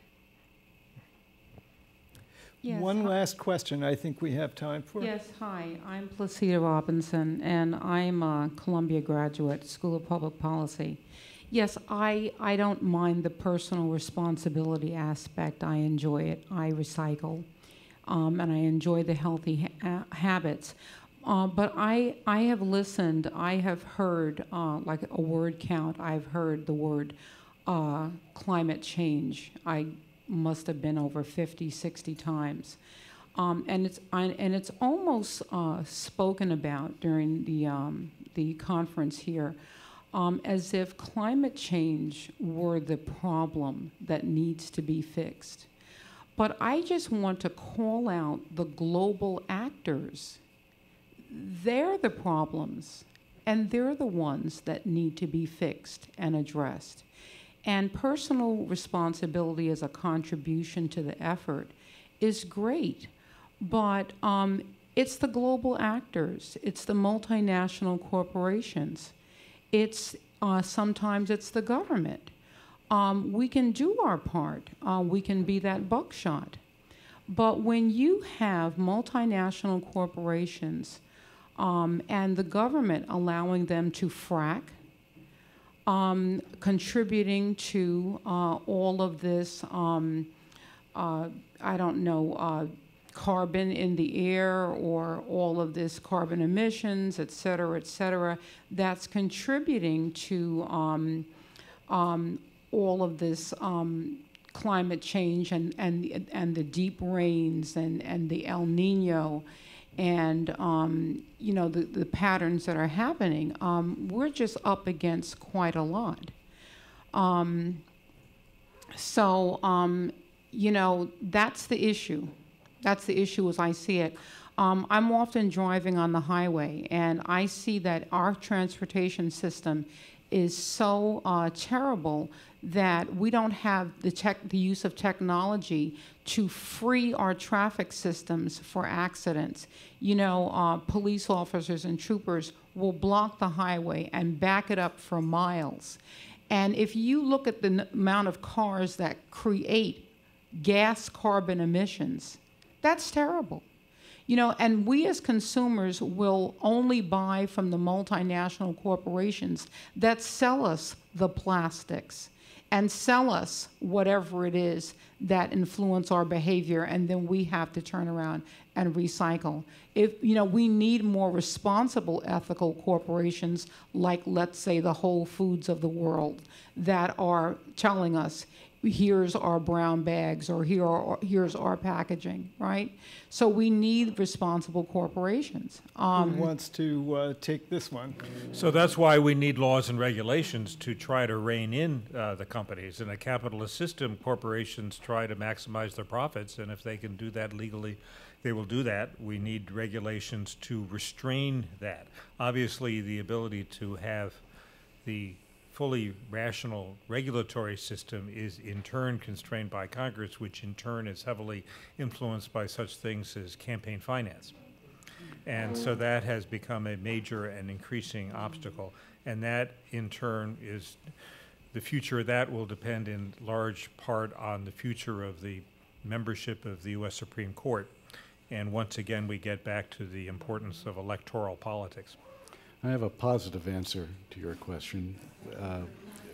Yes. One last question I think we have time for. Yes, hi. I'm Placida Robinson, and I'm a Columbia graduate, School of Public Policy. Yes, I, I don't mind the personal responsibility aspect. I enjoy it. I recycle, um, and I enjoy the healthy ha habits. Uh, but I, I have listened, I have heard, uh, like a word count, I've heard the word uh, climate change. I must have been over fifty, sixty times. Um, and, it's, and it's almost uh, spoken about during the, um, the conference here um, as if climate change were the problem that needs to be fixed. But I just want to call out the global actors. They're the problems, and they're the ones that need to be fixed and addressed. And personal responsibility as a contribution to the effort is great, but um, it's the global actors, it's the multinational corporations, it's uh, sometimes it's the government. Um, we can do our part, uh, we can be that buckshot. But when you have multinational corporations um, and the government allowing them to frack, Um, contributing to uh, all of this, um, uh, I don't know, uh, carbon in the air or all of this carbon emissions, et cetera, et cetera, that's contributing to um, um, all of this um, climate change and, and, and the deep rains and, and the El Nino and um, you know, the, the patterns that are happening, um, we're just up against quite a lot. Um, so, um, you know, that's the issue. That's the issue as I see it. Um, I'm often driving on the highway, and I see that our transportation system is so uh, terrible that we don't have the, tech, the use of technology to free our traffic systems for accidents. You know, uh, police officers and troopers will block the highway and back it up for miles. And if you look at the n amount of cars that create gas carbon emissions, that's terrible. You know, and we as consumers will only buy from the multinational corporations that sell us the plastics and sell us whatever it is that influence our behavior, and then we have to turn around and recycle. If, you know, we need more responsible ethical corporations like, let's say, the Whole Foods of the world that are telling us, here's our brown bags, or here are, here's our packaging, right? So we need responsible corporations. Um, Who wants to uh, take this one? So that's why we need laws and regulations to try to rein in uh, the companies. In a capitalist system, corporations try to maximize their profits, and if they can do that legally, they will do that. We need regulations to restrain that. Obviously, the ability to have the fully rational regulatory system is in turn constrained by Congress, which in turn is heavily influenced by such things as campaign finance. And so that has become a major and increasing obstacle. And that in turn is, the future of that will depend in large part on the future of the membership of the U S Supreme Court. And once again, we get back to the importance of electoral politics. I have a positive answer to your question. Uh,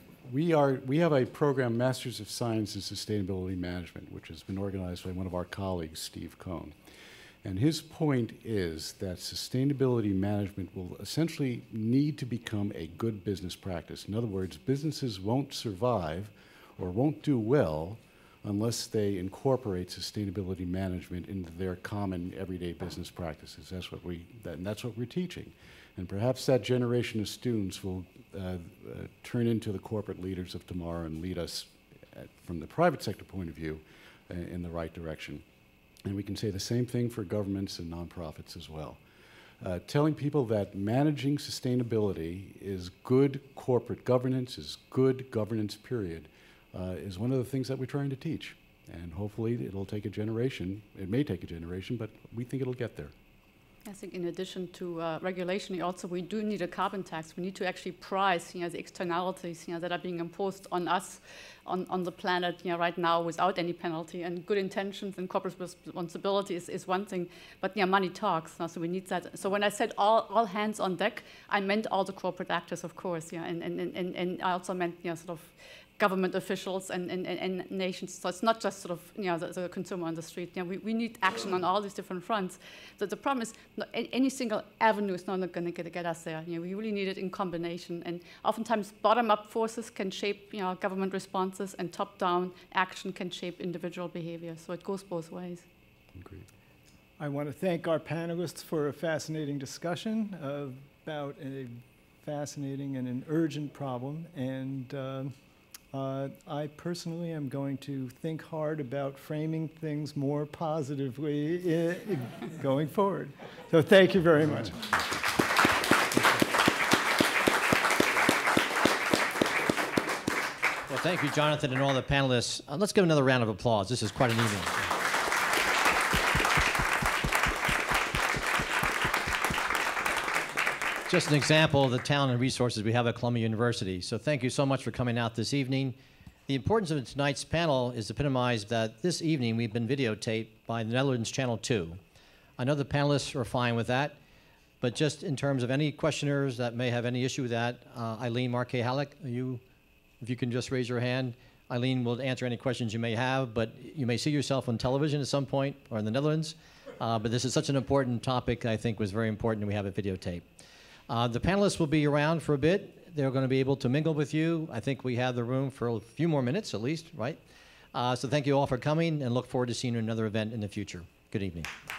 we are we have a program, Masters of Science in Sustainability Management, which has been organized by one of our colleagues, Steve Cohn. And his point is that sustainability management will essentially need to become a good business practice. In other words, businesses won't survive or won't do well unless they incorporate sustainability management into their common everyday business practices. That's what we, that, and that's what we're teaching. And perhaps that generation of students will uh, uh, turn into the corporate leaders of tomorrow and lead us, at, from the private sector point of view, uh, in the right direction. And we can say the same thing for governments and nonprofits as well. Uh, telling people that managing sustainability is good corporate governance, is good governance, period, uh, is one of the things that we're trying to teach. And hopefully it'll take a generation. It may take a generation, but we think it'll get there. I think in addition to uh, regulation, also we do need a carbon tax. We need to actually price, you know, the externalities, you know, that are being imposed on us, on, on the planet, you know, right now without any penalty. And good intentions and corporate responsibility is, is one thing, but, you know, money talks. So we need that. So when I said all, all hands on deck, I meant all the corporate actors, of course, yeah, and, and, and, and I also meant, you know, sort of government officials and, and, and, and nations. So it's not just sort of, you know, the, the consumer on the street. You know, we, we need action on all these different fronts. So the problem is not, any single avenue is not going to get, get us there. You know, we really need it in combination. And oftentimes bottom-up forces can shape, you know, government responses, and top-down action can shape individual behavior. So it goes both ways. Agreed. I want to thank our panelists for a fascinating discussion about a fascinating and an urgent problem. And um, Uh, I personally am going to think hard about framing things more positively I- I- going forward. So thank you very much. Well, thank you, Jonathan, and all the panelists. Uh, let's give another round of applause. This is quite an evening. Just an example of the talent and resources we have at Columbia University. So thank you so much for coming out this evening. The importance of tonight's panel is epitomized that this evening we've been videotaped by the Netherlands Channel two. I know the panelists are fine with that, but just in terms of any questioners that may have any issue with that, uh, Eileen Markey-Halleck, you, if you can just raise your hand. Eileen will answer any questions you may have, but you may see yourself on television at some point or in the Netherlands. Uh, but this is such an important topic, I think was very important, and we have it videotaped. Uh, the panelists will be around for a bit. They're going to be able to mingle with you. I think we have the room for a few more minutes at least, right? Uh, so thank you all for coming, and look forward to seeing you at another event in the future. Good evening.